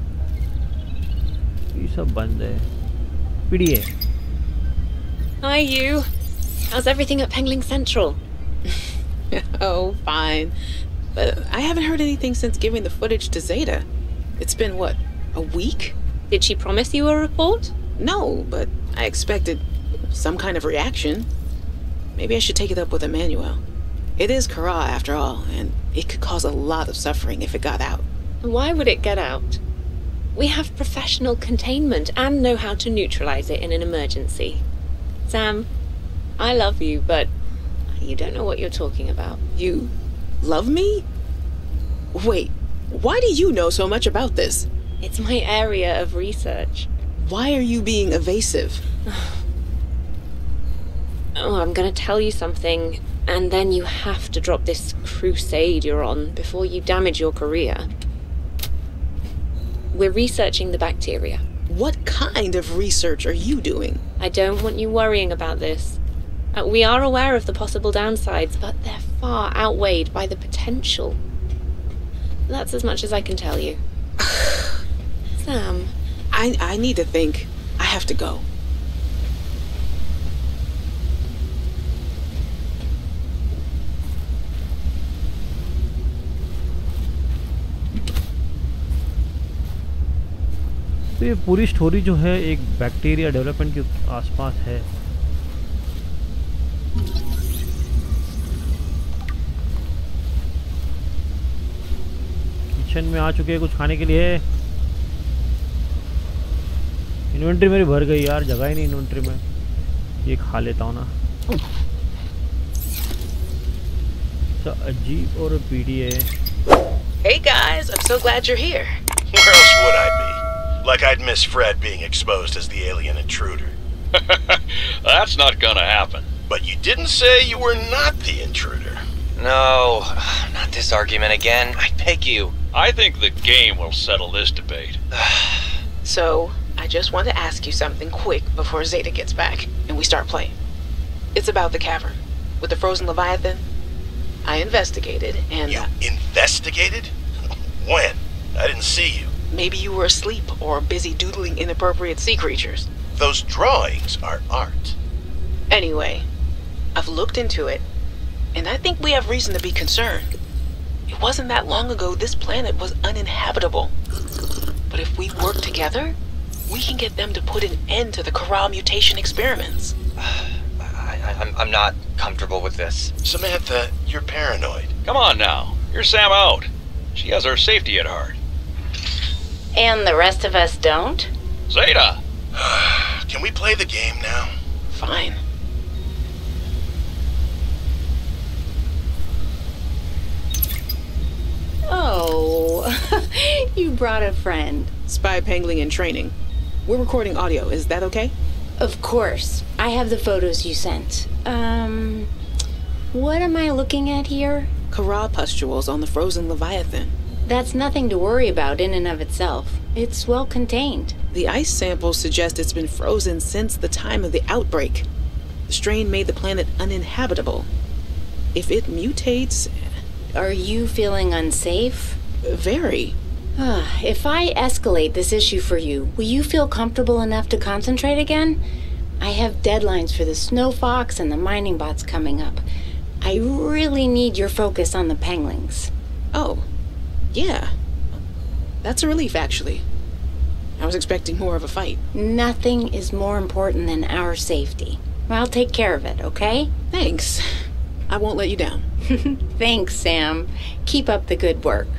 ये सब बंद है। PDA. Hi, you. How's everything at Pengling Central? Oh, fine. But I haven't heard anything since giving the footage to Zeta. It's been, what, a week? Did she promise you a report? No, but I expected some kind of reaction. Maybe I should take it up with Emmanuel. It is Kara, after all, and it could cause a lot of suffering if it got out. Why would it get out? We have professional containment and know how to neutralize it in an emergency. Sam, I love you, but you don't know what you're talking about. You love me? Wait, why do you know so much about this? It's my area of research. Why are you being evasive? Oh, I'm gonna tell you something, and then you have to drop this crusade you're on before you damage your career. We're researching the bacteria. What kind of research are you doing? I don't want you worrying about this. We are aware of the possible downsides, but they're far outweighed by the potential. That's as much as I can tell you. Sam. I need to think. I have to go. तो ये पूरी story जो है एक bacteria development के आसपास है। Kitchen में आ चुके हैं कुछ खाने के लिए। इन्वेंट्री मेरी भर गई यार, जगह ही नहीं इन्वेंट्री में। ये खा लेता हूँ ना। अजीब और पीडी है। Hey guys, I'm so glad you're here. Where else would I be? Like I'd miss Fred being exposed as the alien intruder. That's not gonna happen. But you didn't say you were not the intruder. No, not this argument again. I beg you. I think the game will settle this debate. So, I just want to ask you something quick before Zeta gets back and we start playing. It's about the cavern with the frozen Leviathan. I investigated and... You investigated? When? I didn't see you. Maybe you were asleep or busy doodling inappropriate sea creatures. Those drawings are art. Anyway, I've looked into it, and I think we have reason to be concerned. It wasn't that long ago this planet was uninhabitable. But if we work together, we can get them to put an end to the Kara mutation experiments. I'm not comfortable with this. Samantha, you're paranoid. Come on now. You're Sam out. She has our safety at heart. And the rest of us don't? Zeta! Can we play the game now? Fine. Oh, you brought a friend. Spy Pangling in training. We're recording audio. Is that okay? Of course. I have the photos you sent. What am I looking at here? Kara pustules on the frozen Leviathan. That's nothing to worry about in and of itself. It's well contained. The ice samples suggest it's been frozen since the time of the outbreak. The strain made the planet uninhabitable. If it mutates... Are you feeling unsafe? Very. If I escalate this issue for you, will you feel comfortable enough to concentrate again? I have deadlines for the Snow Fox and the mining bots coming up. I really need your focus on the Panglings. Oh, yeah. That's a relief, actually. I was expecting more of a fight. Nothing is more important than our safety. I'll take care of it, okay? Thanks. I won't let you down. Thanks, Sam. Keep up the good work.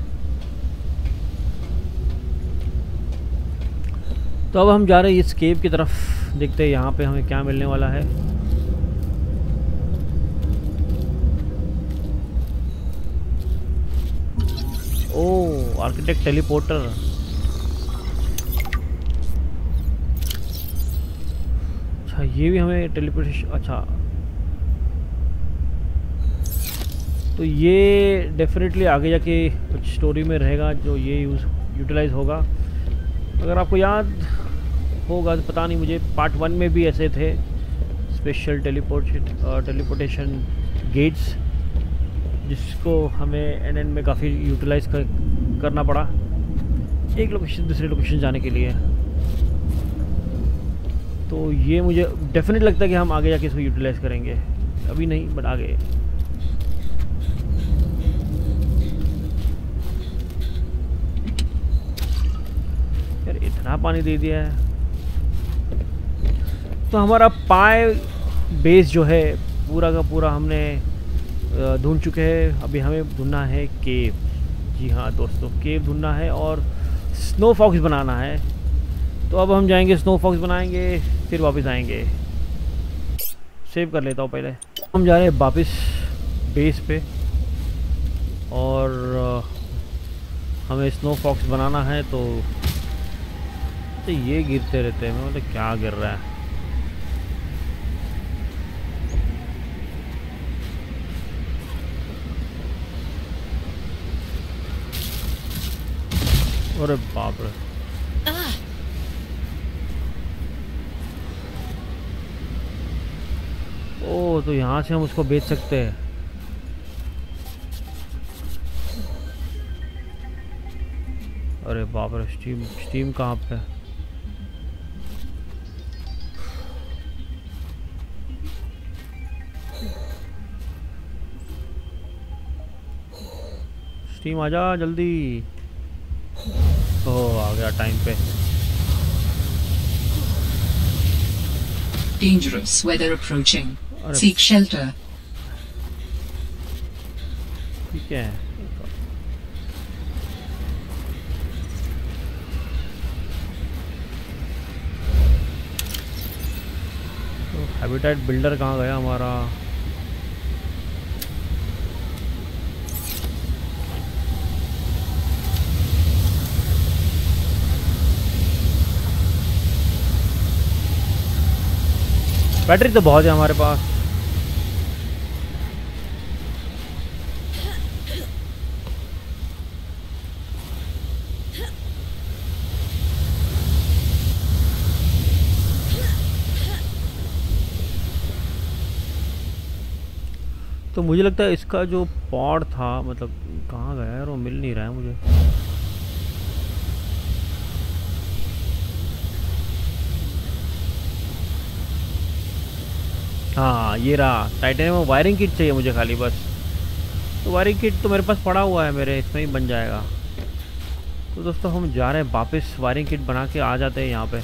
तो अब हम जा रहे हैं इस केव की तरफ। देखते हैं यहाँ पे हमें क्या मिलने वाला है। Oh, architect teleporter. अच्छा, ये भी हमें टेलीपोर्टेशन। अच्छा, तो ये डेफिनेटली आगे जाके कुछ स्टोरी में रहेगा जो ये यूटिलाइज होगा। अगर आपको याद होगा तो पता नहीं मुझे, पार्ट 1 में भी ऐसे थे स्पेशल टेलीपोर्टेशन गेट्स, जिसको हमें एंड में काफ़ी यूटिलाइज करना पड़ा एक लोकेशन दूसरे लोकेशन जाने के लिए। तो ये मुझे डेफिनेट लगता है कि हम आगे जाके इसको यूटिलाइज करेंगे। अभी नहीं, बट आगे। यार इतना पानी दे दिया है। तो हमारा पाए बेस जो है पूरा का पूरा हमने ढूंढ चुके हैं। अभी हमें ढूंढना है केव। जी हाँ दोस्तों, केव ढूंढना है और स्नो फॉक्स बनाना है। तो अब हम जाएंगे, स्नो फॉक्स बनाएंगे, फिर वापस आएंगे। सेव कर लेता हूँ पहले। हम जा रहे हैं वापस बेस पे और हमें स्नो फॉक्स बनाना है। तो ये गिरते रहते हैं, मतलब क्या गिर रहा है। अरे बाप रे। ओ, तो यहाँ से हम उसको बेच सकते हैं। अरे बाप रे, स्टीम कहाँ पे? स्टीम आजा जल्दी। ओह, आ गया टाइम पे। dangerous weather approaching. अरे Seek shelter. ठीक है। तो हैबिटेट बिल्डर कहाँ गया हमारा? बैटरी तो बहुत है हमारे पास। तो मुझे लगता है इसका जो पॉड था, मतलब कहाँ गया यार, वो मिल नहीं रहा है मुझे। हाँ ये रहा, टाइटेनियम वायरिंग किट चाहिए मुझे खाली बस। तो वायरिंग किट तो मेरे पास पड़ा हुआ है, मेरे इसमें ही बन जाएगा। तो दोस्तों हम जा रहे हैं वापस, वायरिंग किट बना के आ जाते हैं यहाँ पे।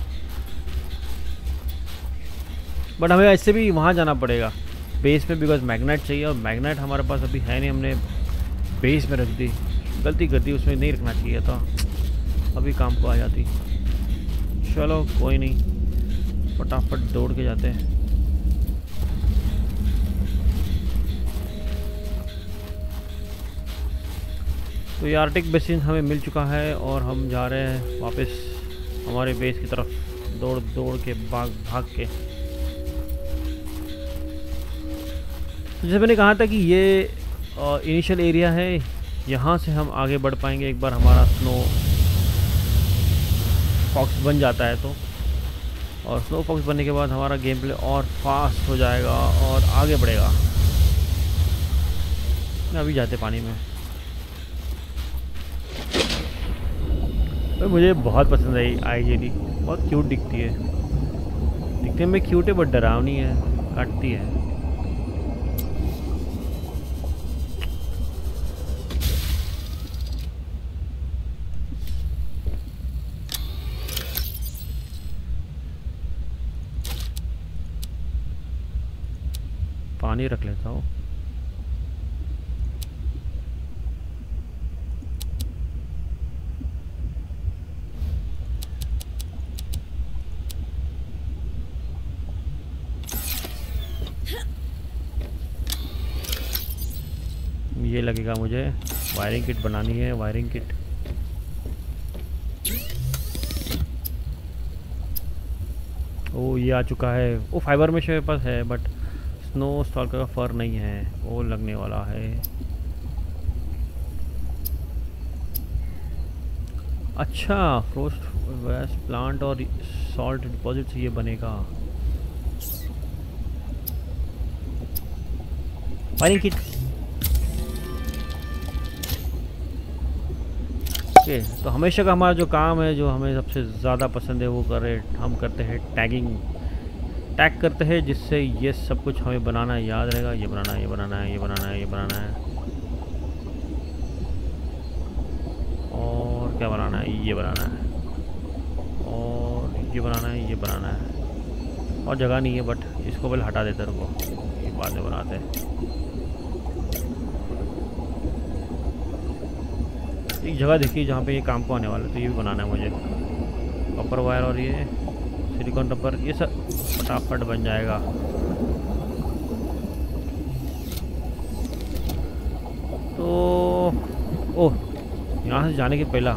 बट हमें ऐसे भी वहाँ जाना पड़ेगा बेस में, बिकॉज मैग्नेट चाहिए, और मैग्नेट हमारे पास अभी है नहीं। हमने बेस में रख दी, गलती कर दी, उसमें नहीं रखना चाहिए था, अभी काम को आ जाती। चलो कोई नहीं, फटाफट दौड़ के जाते हैं। तो ये आर्टिक बेसिन हमें मिल चुका है और हम जा रहे हैं वापस हमारे बेस की तरफ, दौड़ दौड़ के भाग के। तो जैसे मैंने कहा था कि ये इनिशियल एरिया है, यहाँ से हम आगे बढ़ पाएंगे एक बार हमारा स्नो फॉक्स बन जाता है तो। और स्नो फॉक्स बनने के बाद हमारा गेम प्ले और फास्ट हो जाएगा और आगे बढ़ेगा। अभी जाते पानी में। तो मुझे बहुत पसंद आई आईजेडी, बहुत क्यूट दिखती है। दिखने में क्यूट है बट डरावनी है, काटती है। पानी रख लेता हूँ। ये लगेगा मुझे, वायरिंग किट बनानी है, वायरिंग किट। ओ ये आ चुका है। वो फाइबर में मेरे पास है बट स्नो स्टॉल्कर का फर नहीं है, वो लगने वाला है। अच्छा, फ्रोस्ट वेस्ट प्लांट और सॉल्ट डिपॉजिट से ये बनेगा वायरिंग किट। ओके, तो हमेशा का हमारा जो काम है, जो हमें सबसे ज़्यादा पसंद है, वो हम करते हैं टैगिंग। टैग करते हैं जिससे ये सब कुछ हमें बनाना याद रहेगा। ये बनाना है, ये बनाना है, ये बनाना है, ये बनाना है, और क्या बनाना है, ये बनाना है, और ये बनाना है, ये बनाना है। और जगह नहीं है बट इसको पहले हटा देते रुको, ये बाद में बनाते हैं। एक जगह देखिए जहाँ पे ये काम को आने वाला है, तो ये भी बनाना है मुझे। कॉपर वायर और ये सिलिकॉन रबर, ये सब फटाफट बन जाएगा। तो ओह, यहाँ से जाने के पहला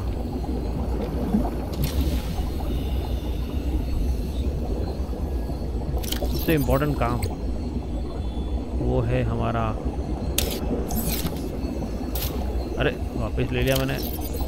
सबसे इम्पोर्टेंट काम वो है हमारा, अरे वापस ले लिया मैंने।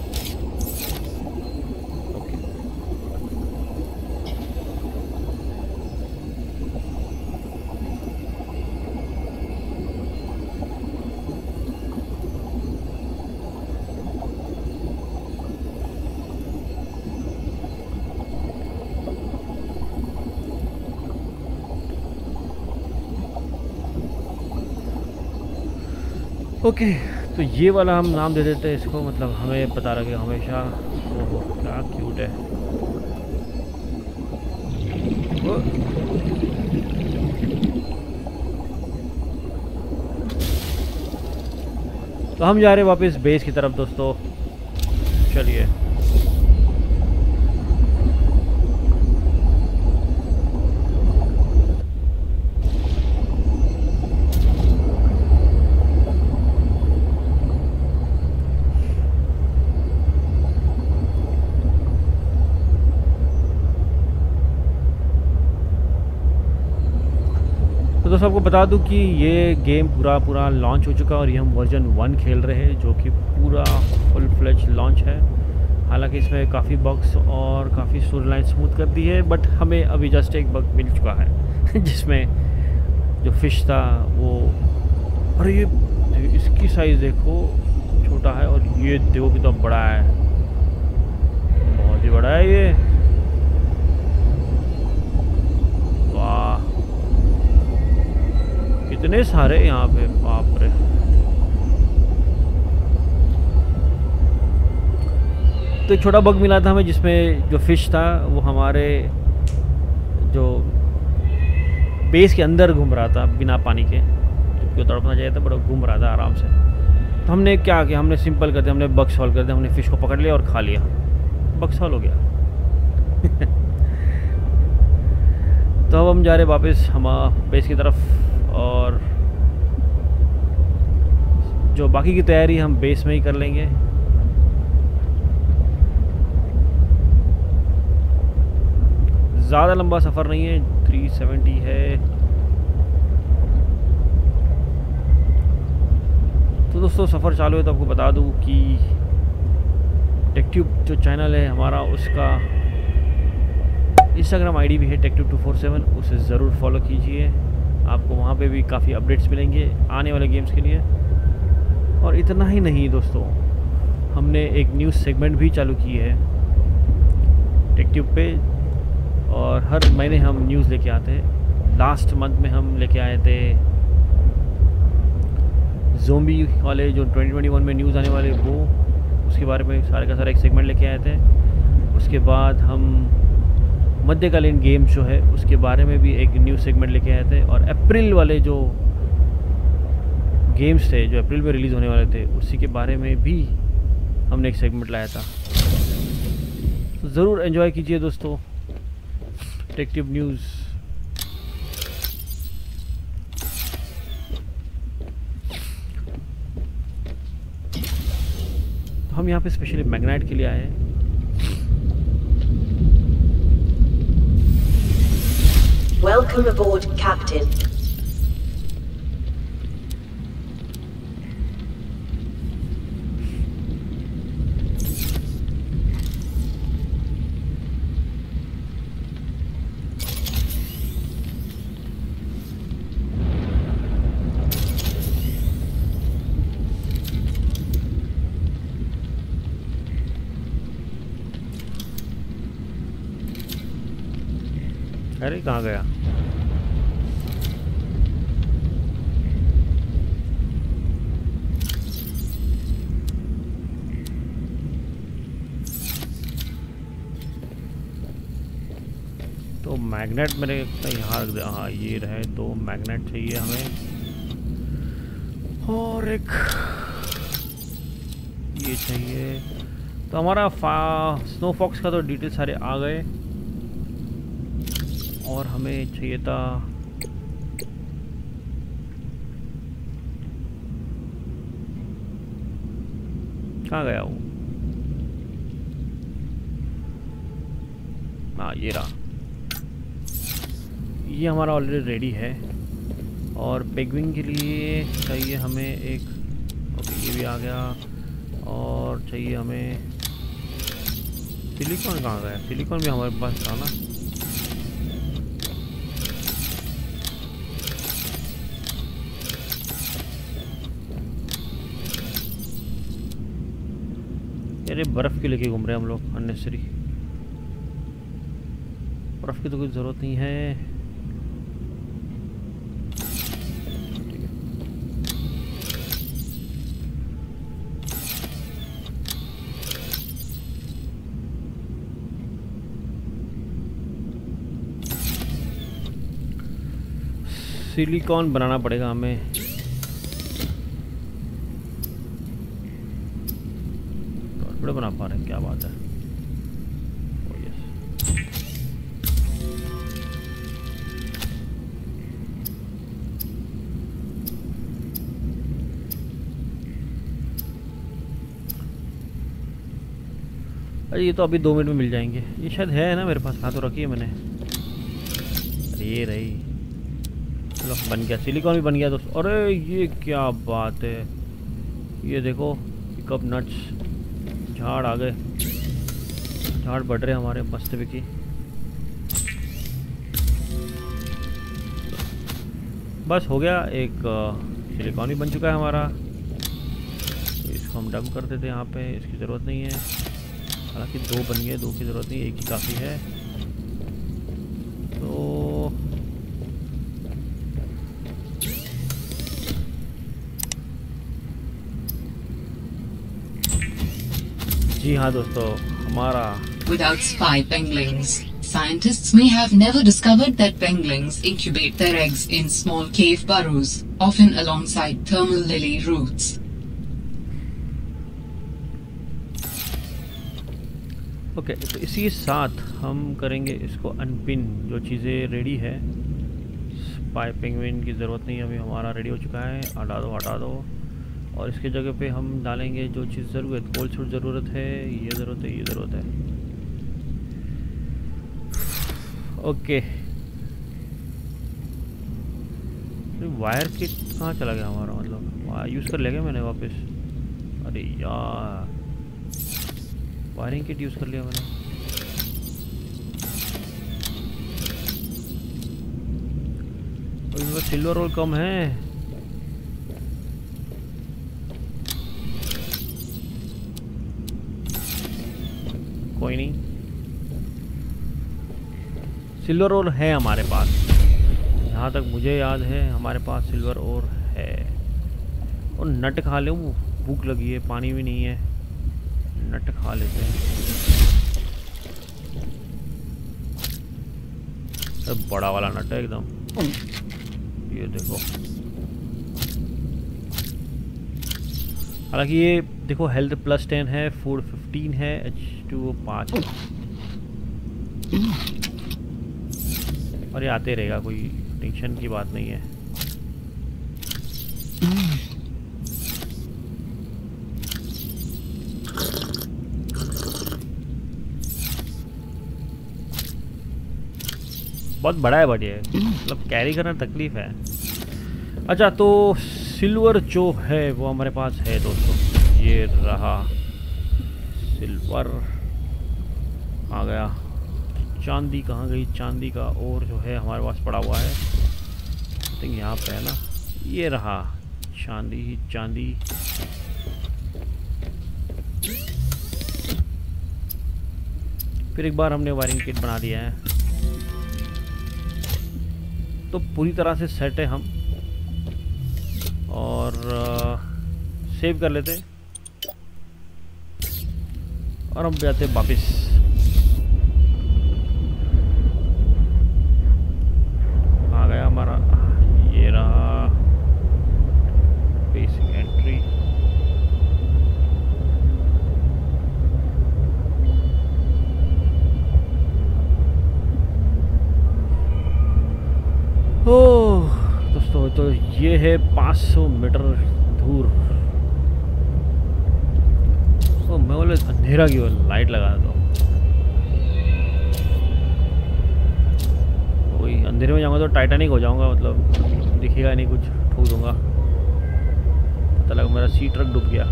ओके, तो ये वाला हम नाम दे देते हैं इसको, मतलब हमें पता रहे हमेशा। ओहो क्या क्यूट है। तो हम जा रहे हैं वापस बेस की तरफ दोस्तों। चलिए तो दोस्तों आपको बता दूं कि ये गेम पूरा लॉन्च हो चुका है और ये हम वर्जन 1 खेल रहे हैं, जो कि पूरा फुल फ्लेज लॉन्च है। हालांकि इसमें काफ़ी बग्स और काफ़ी स्टोरी लाइन स्मूथ कर दी है, बट हमें अभी जस्ट एक बग मिल चुका है जिसमें जो फिश था वो, अरे ये इसकी साइज़ देखो छोटा है और ये देखो कितना बड़ा है, बहुत ही बड़ा है ये। वाह कितने सारे यहाँ पे, बाप रे। तो एक छोटा बग मिला था हमें जिसमें जो फिश था वो हमारे जो बेस के अंदर घूम रहा था बिना पानी के, जबकि तड़पना चाहिए था, बड़ा घूम रहा था आराम से। तो हमने क्या किया, हमने सिंपल कर दिया, हमने बग सॉल्व कर दिया, हमने फिश को पकड़ लिया और खा लिया, बग सॉल्व हो गया। तो अब हम जा रहे वापस हम बेस की तरफ, और जो बाकी की तैयारी हम बेस में ही कर लेंगे। ज़्यादा लंबा सफ़र नहीं है, 370 है। तो दोस्तों सफ़र चालू है, तो आपको बता दूं कि टेकट्यूब जो चैनल है हमारा, उसका इंस्टाग्राम आईडी भी है टेकट्यूब 247, उसे ज़रूर फॉलो कीजिए। आपको वहाँ पे भी काफ़ी अपडेट्स मिलेंगे आने वाले गेम्स के लिए। और इतना ही नहीं दोस्तों, हमने एक न्यूज़ सेगमेंट भी चालू की है टेकट्यूब पे, और हर महीने हम न्यूज़ लेके आते हैं। लास्ट मंथ में हम लेके आए थे ज़ोंबी वाले, जो 2021 में न्यूज़ आने वाले, वो उसके बारे में सारे का सारा एक सेगमेंट लेके आए थे। उसके बाद हम मध्यकालीन गेम जो है उसके बारे में भी एक न्यूज़ सेगमेंट लेके आए थे, और अप्रैल वाले जो गेम्स थे जो अप्रैल में रिलीज़ होने वाले थे उसी के बारे में भी हमने एक सेगमेंट लाया था। तो ज़रूर एंजॉय कीजिए दोस्तों टेकट्यूब न्यूज़। तो हम यहाँ पे स्पेशली मैग्नेट के लिए आए हैं। Welcome aboard, Captain. अरे कहाँ गया? तो मैग्नेट मेरे यहाँ रख दिया। हाँ ये रहे, तो मैग्नेट चाहिए हमें, और एक ये चाहिए। तो हमारा स्नो फॉक्स का तो डिटेल सारे आ गए, और हमें चाहिए था कहाँ गया वो? हाँ ये रहा, ये हमारा ऑलरेडी रेडी है। और पेगविंग के लिए चाहिए हमें एक, ओके ये भी आ गया। और चाहिए हमें सिलिकॉन, कहाँ गया? सिलिकॉन भी हमारे पास था ना। अरे बर्फ़ के लेके घूम रहे हैं हम लोग अननेसेसरी, बर्फ़ की तो कोई ज़रूरत नहीं है। सिलिकॉन बनाना पड़ेगा हमें। वीडियो बना पा रहे हैं, क्या बात है। ओ यस, अरे ये तो अभी 2 मिनट में मिल जाएंगे। ये शायद है ना मेरे पास, कहाँ तो रखी है मैंने। अरे ये रही, चलो बन गया, सिलिकॉन भी बन गया दोस्तों। अरे ये क्या बात है, ये देखो पिकअप नट्स, झाड़ आ गए, झाड़ बढ़ रहे हमारे मस्त की। बस हो गया, एक सिलिकॉन भी बन चुका है हमारा। तो इसको हम डंप कर देते हैं यहाँ पे, इसकी ज़रूरत नहीं है। हालांकि 2 बन गए, 2 की ज़रूरत नहीं, 1 ही काफ़ी है। तो जी हाँ दोस्तों, हमारा Without spy penguins, scientists may have never discovered that penguins incubate their eggs in small cave burrows, often alongside thermal lily roots. Okay, तो इसी साथ हम करेंगे इसको अनपिन। जो चीज़ें रेडी है, स्पाई पेंगुइन की ज़रूरत नहीं, अभी हमारा रेडी हो चुका है। हटा दो, हटा दो। और इसके जगह पे हम डालेंगे जो चीज़ ज़रूरत, कोल्ड सूट ज़रूरत है, ये ज़रूरत है, ये ज़रूरत है। ओके, वायर किट कहाँ चला गया हमारा, मतलब वायर यूज़ कर लिया मैंने वापस। अरे यार, वायरिंग किट यूज़ कर लिया मैंने। और इनका सिल्वर रोल कम है। कोई नहीं, सिल्वर ओर है हमारे पास, जहाँ तक मुझे याद है हमारे पास सिल्वर ओर है। और नट खा ले, भूख लगी है, पानी भी नहीं है, नट खा लेते हैं। सब बड़ा वाला नट है एकदम, ये देखो। हालांकि ये देखो हेल्थ +10 है, फूड 15 है, H2O 5 है। और ये आते रहेगा, कोई टेंशन की बात नहीं है। बहुत बड़ा है, बढ़िया है, मतलब कैरी करना तकलीफ है। अच्छा, तो सिल्वर जो है वो हमारे पास है दोस्तों, ये रहा सिल्वर आ गया। चांदी कहाँ गई, चांदी का और जो है हमारे पास पड़ा हुआ है, आई थिंक यहाँ पे है ना, ये रहा चांदी ही चांदी। फिर एक बार हमने वायरिंग किट बना दिया है, तो पूरी तरह से सेट है हम। और सेव कर लेते और हम जाते वापस। आ गया हमारा, ये रहा बेसिक एंट्री। ओह दोस्तों, तो ये है 500 मीटर दूर। तो मैं बोले अंधेरा की ओर लाइट लगा दो, वही अंधेरे में जाऊंगा तो टाइटैनिक हो जाऊंगा, मतलब दिखेगा नहीं कुछ, ठोक दूंगा, पता लगा मेरा सी ट्रक डूब गया।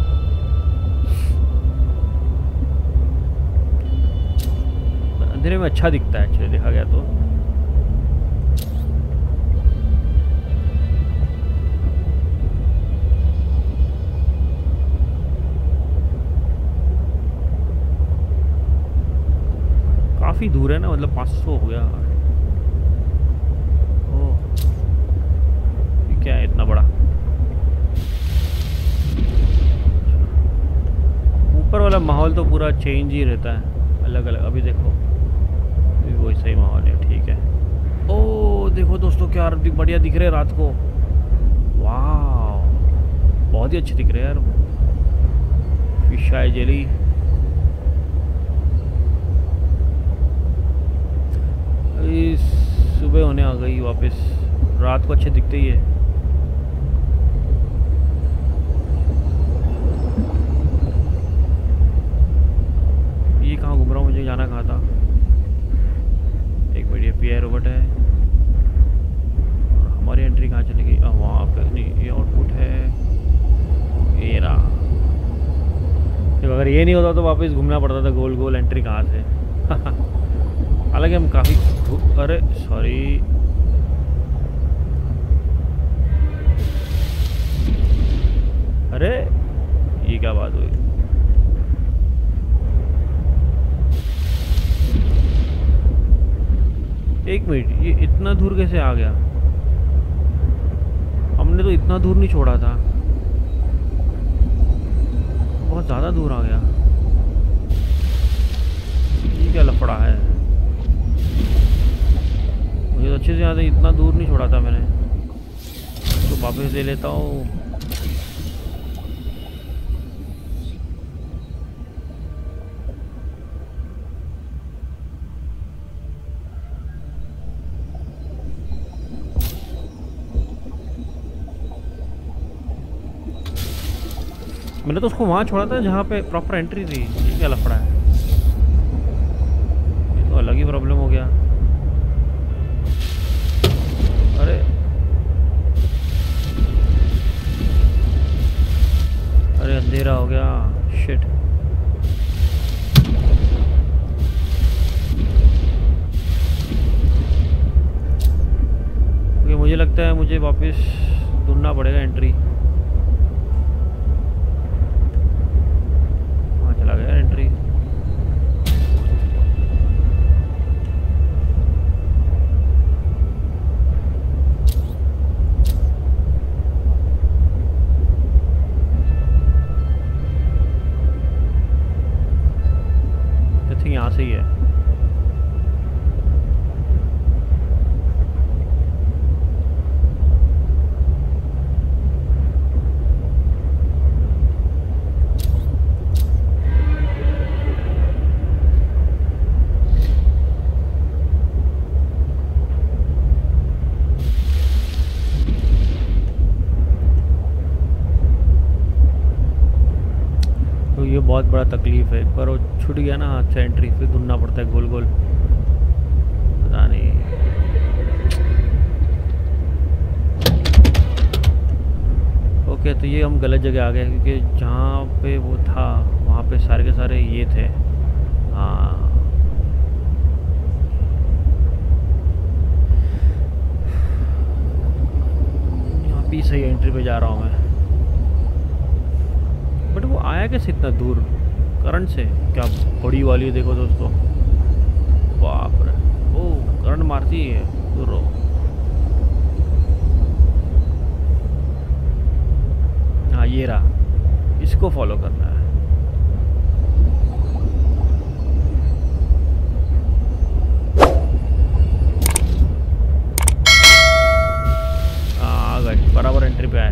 अंधेरे में अच्छा दिखता है एक्चुअली, देखा गया तो। काफ़ी दूर है ना, मतलब 500 हो गया। ओह, ये क्या है इतना बड़ा। ऊपर वाला माहौल तो पूरा चेंज ही रहता है, अलग अलग। अभी देखो, अभी वही सही माहौल है, ठीक है। ओह देखो दोस्तों, क्या बढ़िया दिख रहे हैं रात को। वाह, बहुत ही अच्छे दिख रहे हैं यार। फिश आई जेली, सुबह होने आ गई वापस, रात को अच्छे दिखते ही है। ये कहाँ घूम रहा हूँ, मुझे जाना कहाँ था? एक बढ़िया पीआई रोबोट है। और हमारी एंट्री कहाँ चली गई? वहाँ पे नहीं, ये आउटपुट है ये रहा। तो अगर ये नहीं होता तो वापस घूमना पड़ता था गोल गोल, एंट्री कहाँ से? हालांकि हम काफ़ी, अरे सॉरी, अरे ये क्या बात हुई? एक मिनट, ये इतना दूर कैसे आ गया? हमने तो इतना दूर नहीं छोड़ा था, बहुत ज़्यादा दूर आ गया। ये क्या लफड़ा है? मुझे तो अच्छे से याद है, इतना दूर नहीं छोड़ा था मैंने। तो वापस ले लेता हूँ। मैंने तो उसको वहाँ छोड़ा था जहाँ पे प्रॉपर एंट्री थी। ये क्या लफड़ा है? ये तो अलग ही प्रॉब्लम हो गया। अरे अरे अंधेरा हो गया, शिट। मुझे लगता है मुझे वापस ढूंढना पड़ेगा एंट्री। चला गया एंट्री। आई थिंक यहाँ से ही है। ये बहुत बड़ा तकलीफ है। एक बार वो छूट गया ना हाथ से एंट्री, फिर ढूंढना पड़ता है गोल गोल। पता नहीं। ओके, तो ये हम गलत जगह आ गए, क्योंकि जहाँ पे वो था वहाँ पे सारे के सारे ये थे। हाँ, यहाँ पे सही एंट्री पे जा रहा हूँ मैं। बट वो आया कैसे इतना दूर? करंट से? क्या बड़ी वाली है, देखो दोस्तों, बाप रे। ओ, करंट मारती है, दूर रहो। हाँ, ये रहा, इसको फॉलो करना है। हाँ, आ गए, बराबर एंट्री पे आए।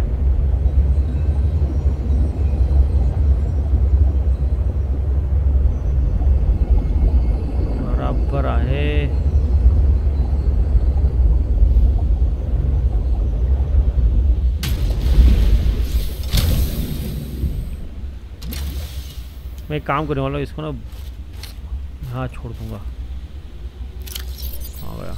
बराबर आए। मैं एक काम करने वाला हूँ, इसको ना यहाँ छोड़ दूंगा। आ गया।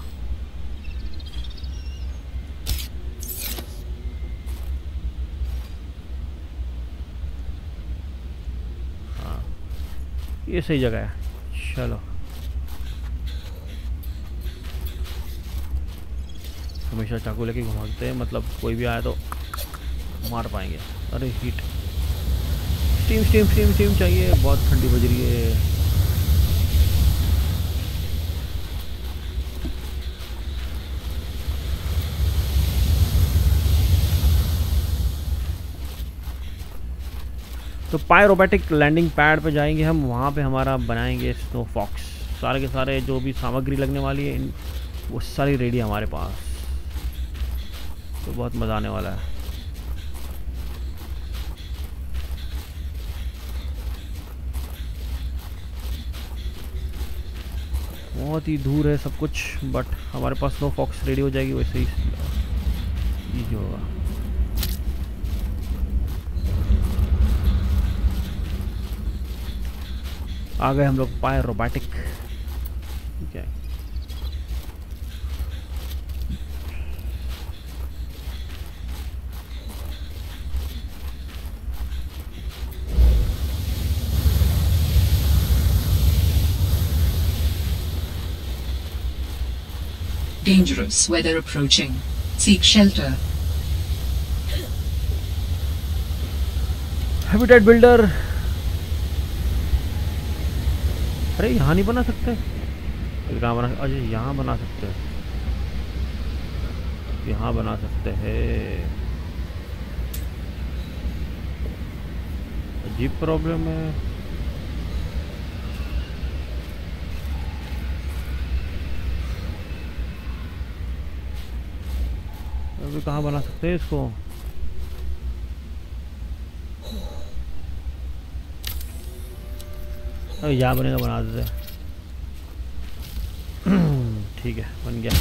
हाँ, ये सही जगह है। चलो, हमेशा चाकू लेके घुमाते हैं, मतलब कोई भी आया तो मार पाएंगे। अरे heat, steam steam steam steam चाहिए, बहुत ठंडी बज रही है। तो पायरोबैटिक लैंडिंग पैड पे जाएंगे हम, वहाँ पे हमारा बनाएंगे स्नो फॉक्स। सारे के सारे जो भी सामग्री लगने वाली है वो सारी रेडी हमारे पास, तो बहुत मज़ा आने वाला है। बहुत ही दूर है सब कुछ, बट हमारे पास स्नो फॉक्स रेडी हो जाएगी वैसे ही ईजी होगा। आ गए हम लोग पायरोबैटिक। ठीक है, Dangerous weather approaching. Seek shelter. Habitat builder. अरे यहाँ नहीं बना सकते? कहाँ बना? अरे यहाँ बना सकते हैं, यहाँ बना सकते हैं। अजीब प्रॉब्लम है। अभी कहाँ बना सकते हैं इसको? अभी यहाँ बनेगा, बना देते। ठीक है, बन गया।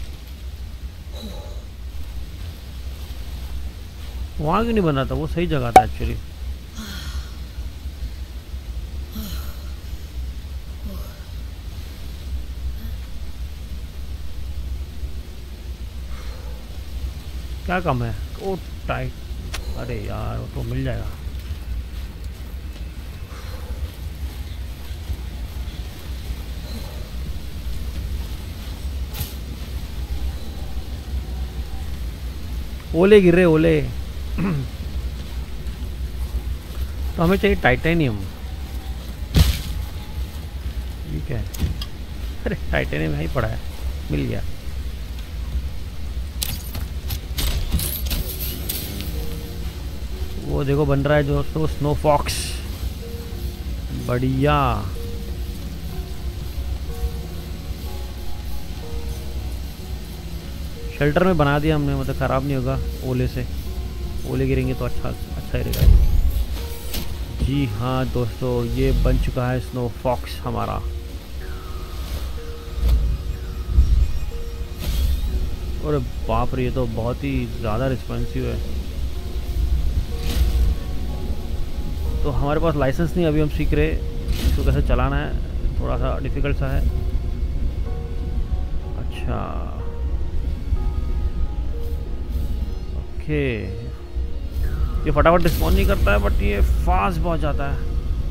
वहाँ क्यों नहीं बना था? वो सही जगह था एक्चुअली। क्या कम है? Oh tight. अरे यार, वो तो मिल जाएगा। ओले गिर रहे, ओले। तो हमें चाहिए टाइटेनियम। ठीक है, अरे टाइटेनियम यहीं पड़ा है, मिल गया। वो देखो बन रहा है जो तो स्नो फॉक्स। बढ़िया। शेल्टर में बना दिया हमने, मतलब ख़राब नहीं होगा ओले से। ओले गिरेंगे तो अच्छा ही रहेगा। जी हाँ दोस्तों, ये बन चुका है स्नो फॉक्स हमारा। और बाप रे, ये तो बहुत ही ज़्यादा रिस्पॉन्सिव है। तो हमारे पास लाइसेंस नहीं, अभी हम सीख रहे इसको कैसे चलाना है, थोड़ा सा डिफ़िकल्ट सा है। अच्छा, ओके। ये फटाफट रिस्पॉन्ड नहीं करता है, बट ये फास्ट बहुत जाता है।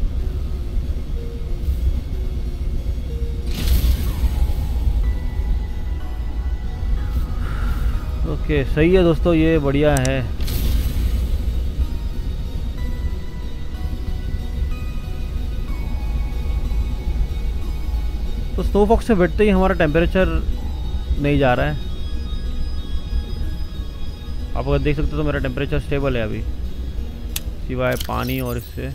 ओके, सही है दोस्तों, ये बढ़िया है। तो स्नो फॉक्स से बैठते ही हमारा टेम्परेचर नहीं जा रहा है। आप अगर देख सकते हो तो मेरा टेम्परेचर स्टेबल है अभी, सिवाय पानी और इससे।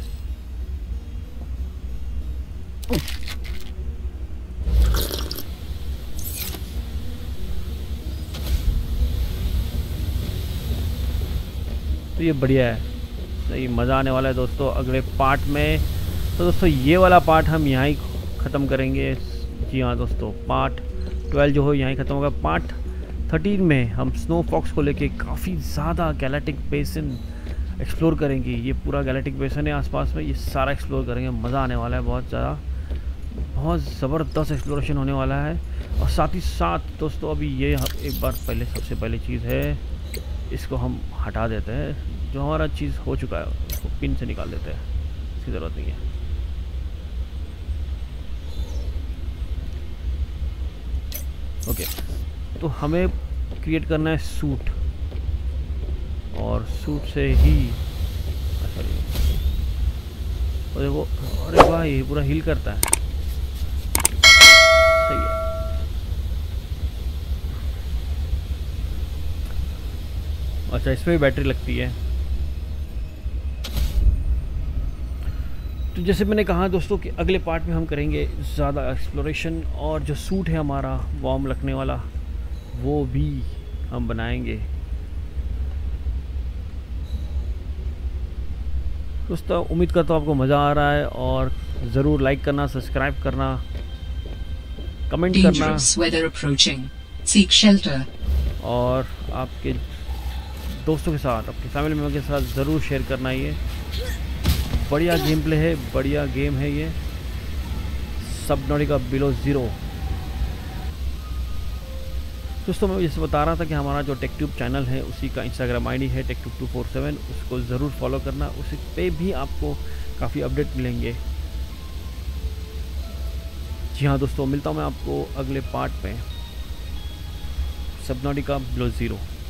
तो ये बढ़िया है, सही मज़ा आने वाला है दोस्तों अगले पार्ट में। तो दोस्तों ये वाला पार्ट हम यहाँ ही ख़त्म करेंगे। जी हाँ दोस्तों, पार्ट 12 जो हो यहाँ ही ख़त्म होगा। पार्ट 13 में हम स्नो फॉक्स को लेके काफ़ी ज़्यादा गैलेक्टिक बेसिन एक्सप्लोर करेंगे। ये पूरा गैलेक्टिक बेसिन है आसपास में, ये सारा एक्सप्लोर करेंगे। मज़ा आने वाला है बहुत ज़्यादा, बहुत ज़बरदस्त एक्सप्लोरेशन होने वाला है। और साथ ही साथ दोस्तों अभी ये एक बार पहले सबसे पहले चीज़ है, इसको हम हटा देते हैं। जो हमारा चीज़ हो चुका है उसको पिन से निकाल देते हैं, इसकी ज़रूरत नहीं है। ओके, तो हमें क्रिएट करना है सूट, और सूट से ही सॉरी, और देखो, अरे वाह, ये पूरा हील करता है। सही है। अच्छा, इसमें भी बैटरी लगती है। तो जैसे मैंने कहा दोस्तों कि अगले पार्ट में हम करेंगे ज़्यादा एक्सप्लोरेशन, और जो सूट है हमारा वार्म रखने वाला वो भी हम बनाएंगे। दोस्तों उम्मीद करता हूँ आपको मज़ा आ रहा है, और ज़रूर लाइक करना, सब्सक्राइब करना, कमेंट करना Dangerous weather approaching. Seek shelter. और आपके दोस्तों के साथ, अपनी फैमिली मेम्बर के साथ ज़रूर शेयर करना। ये बढ़िया गेम प्ले है, बढ़िया गेम है ये सबनॉटिका बिलो ज़ीरो। दोस्तों मैं जैसे बता रहा था कि हमारा जो टेकट्यूब चैनल है उसी का इंस्टाग्राम आईडी है TechTube247, उसको ज़रूर फॉलो करना। उस पे भी आपको काफ़ी अपडेट मिलेंगे। जी हाँ दोस्तों, मिलता हूँ मैं आपको अगले पार्ट में सबनॉटिका बिलो ज़ीरो।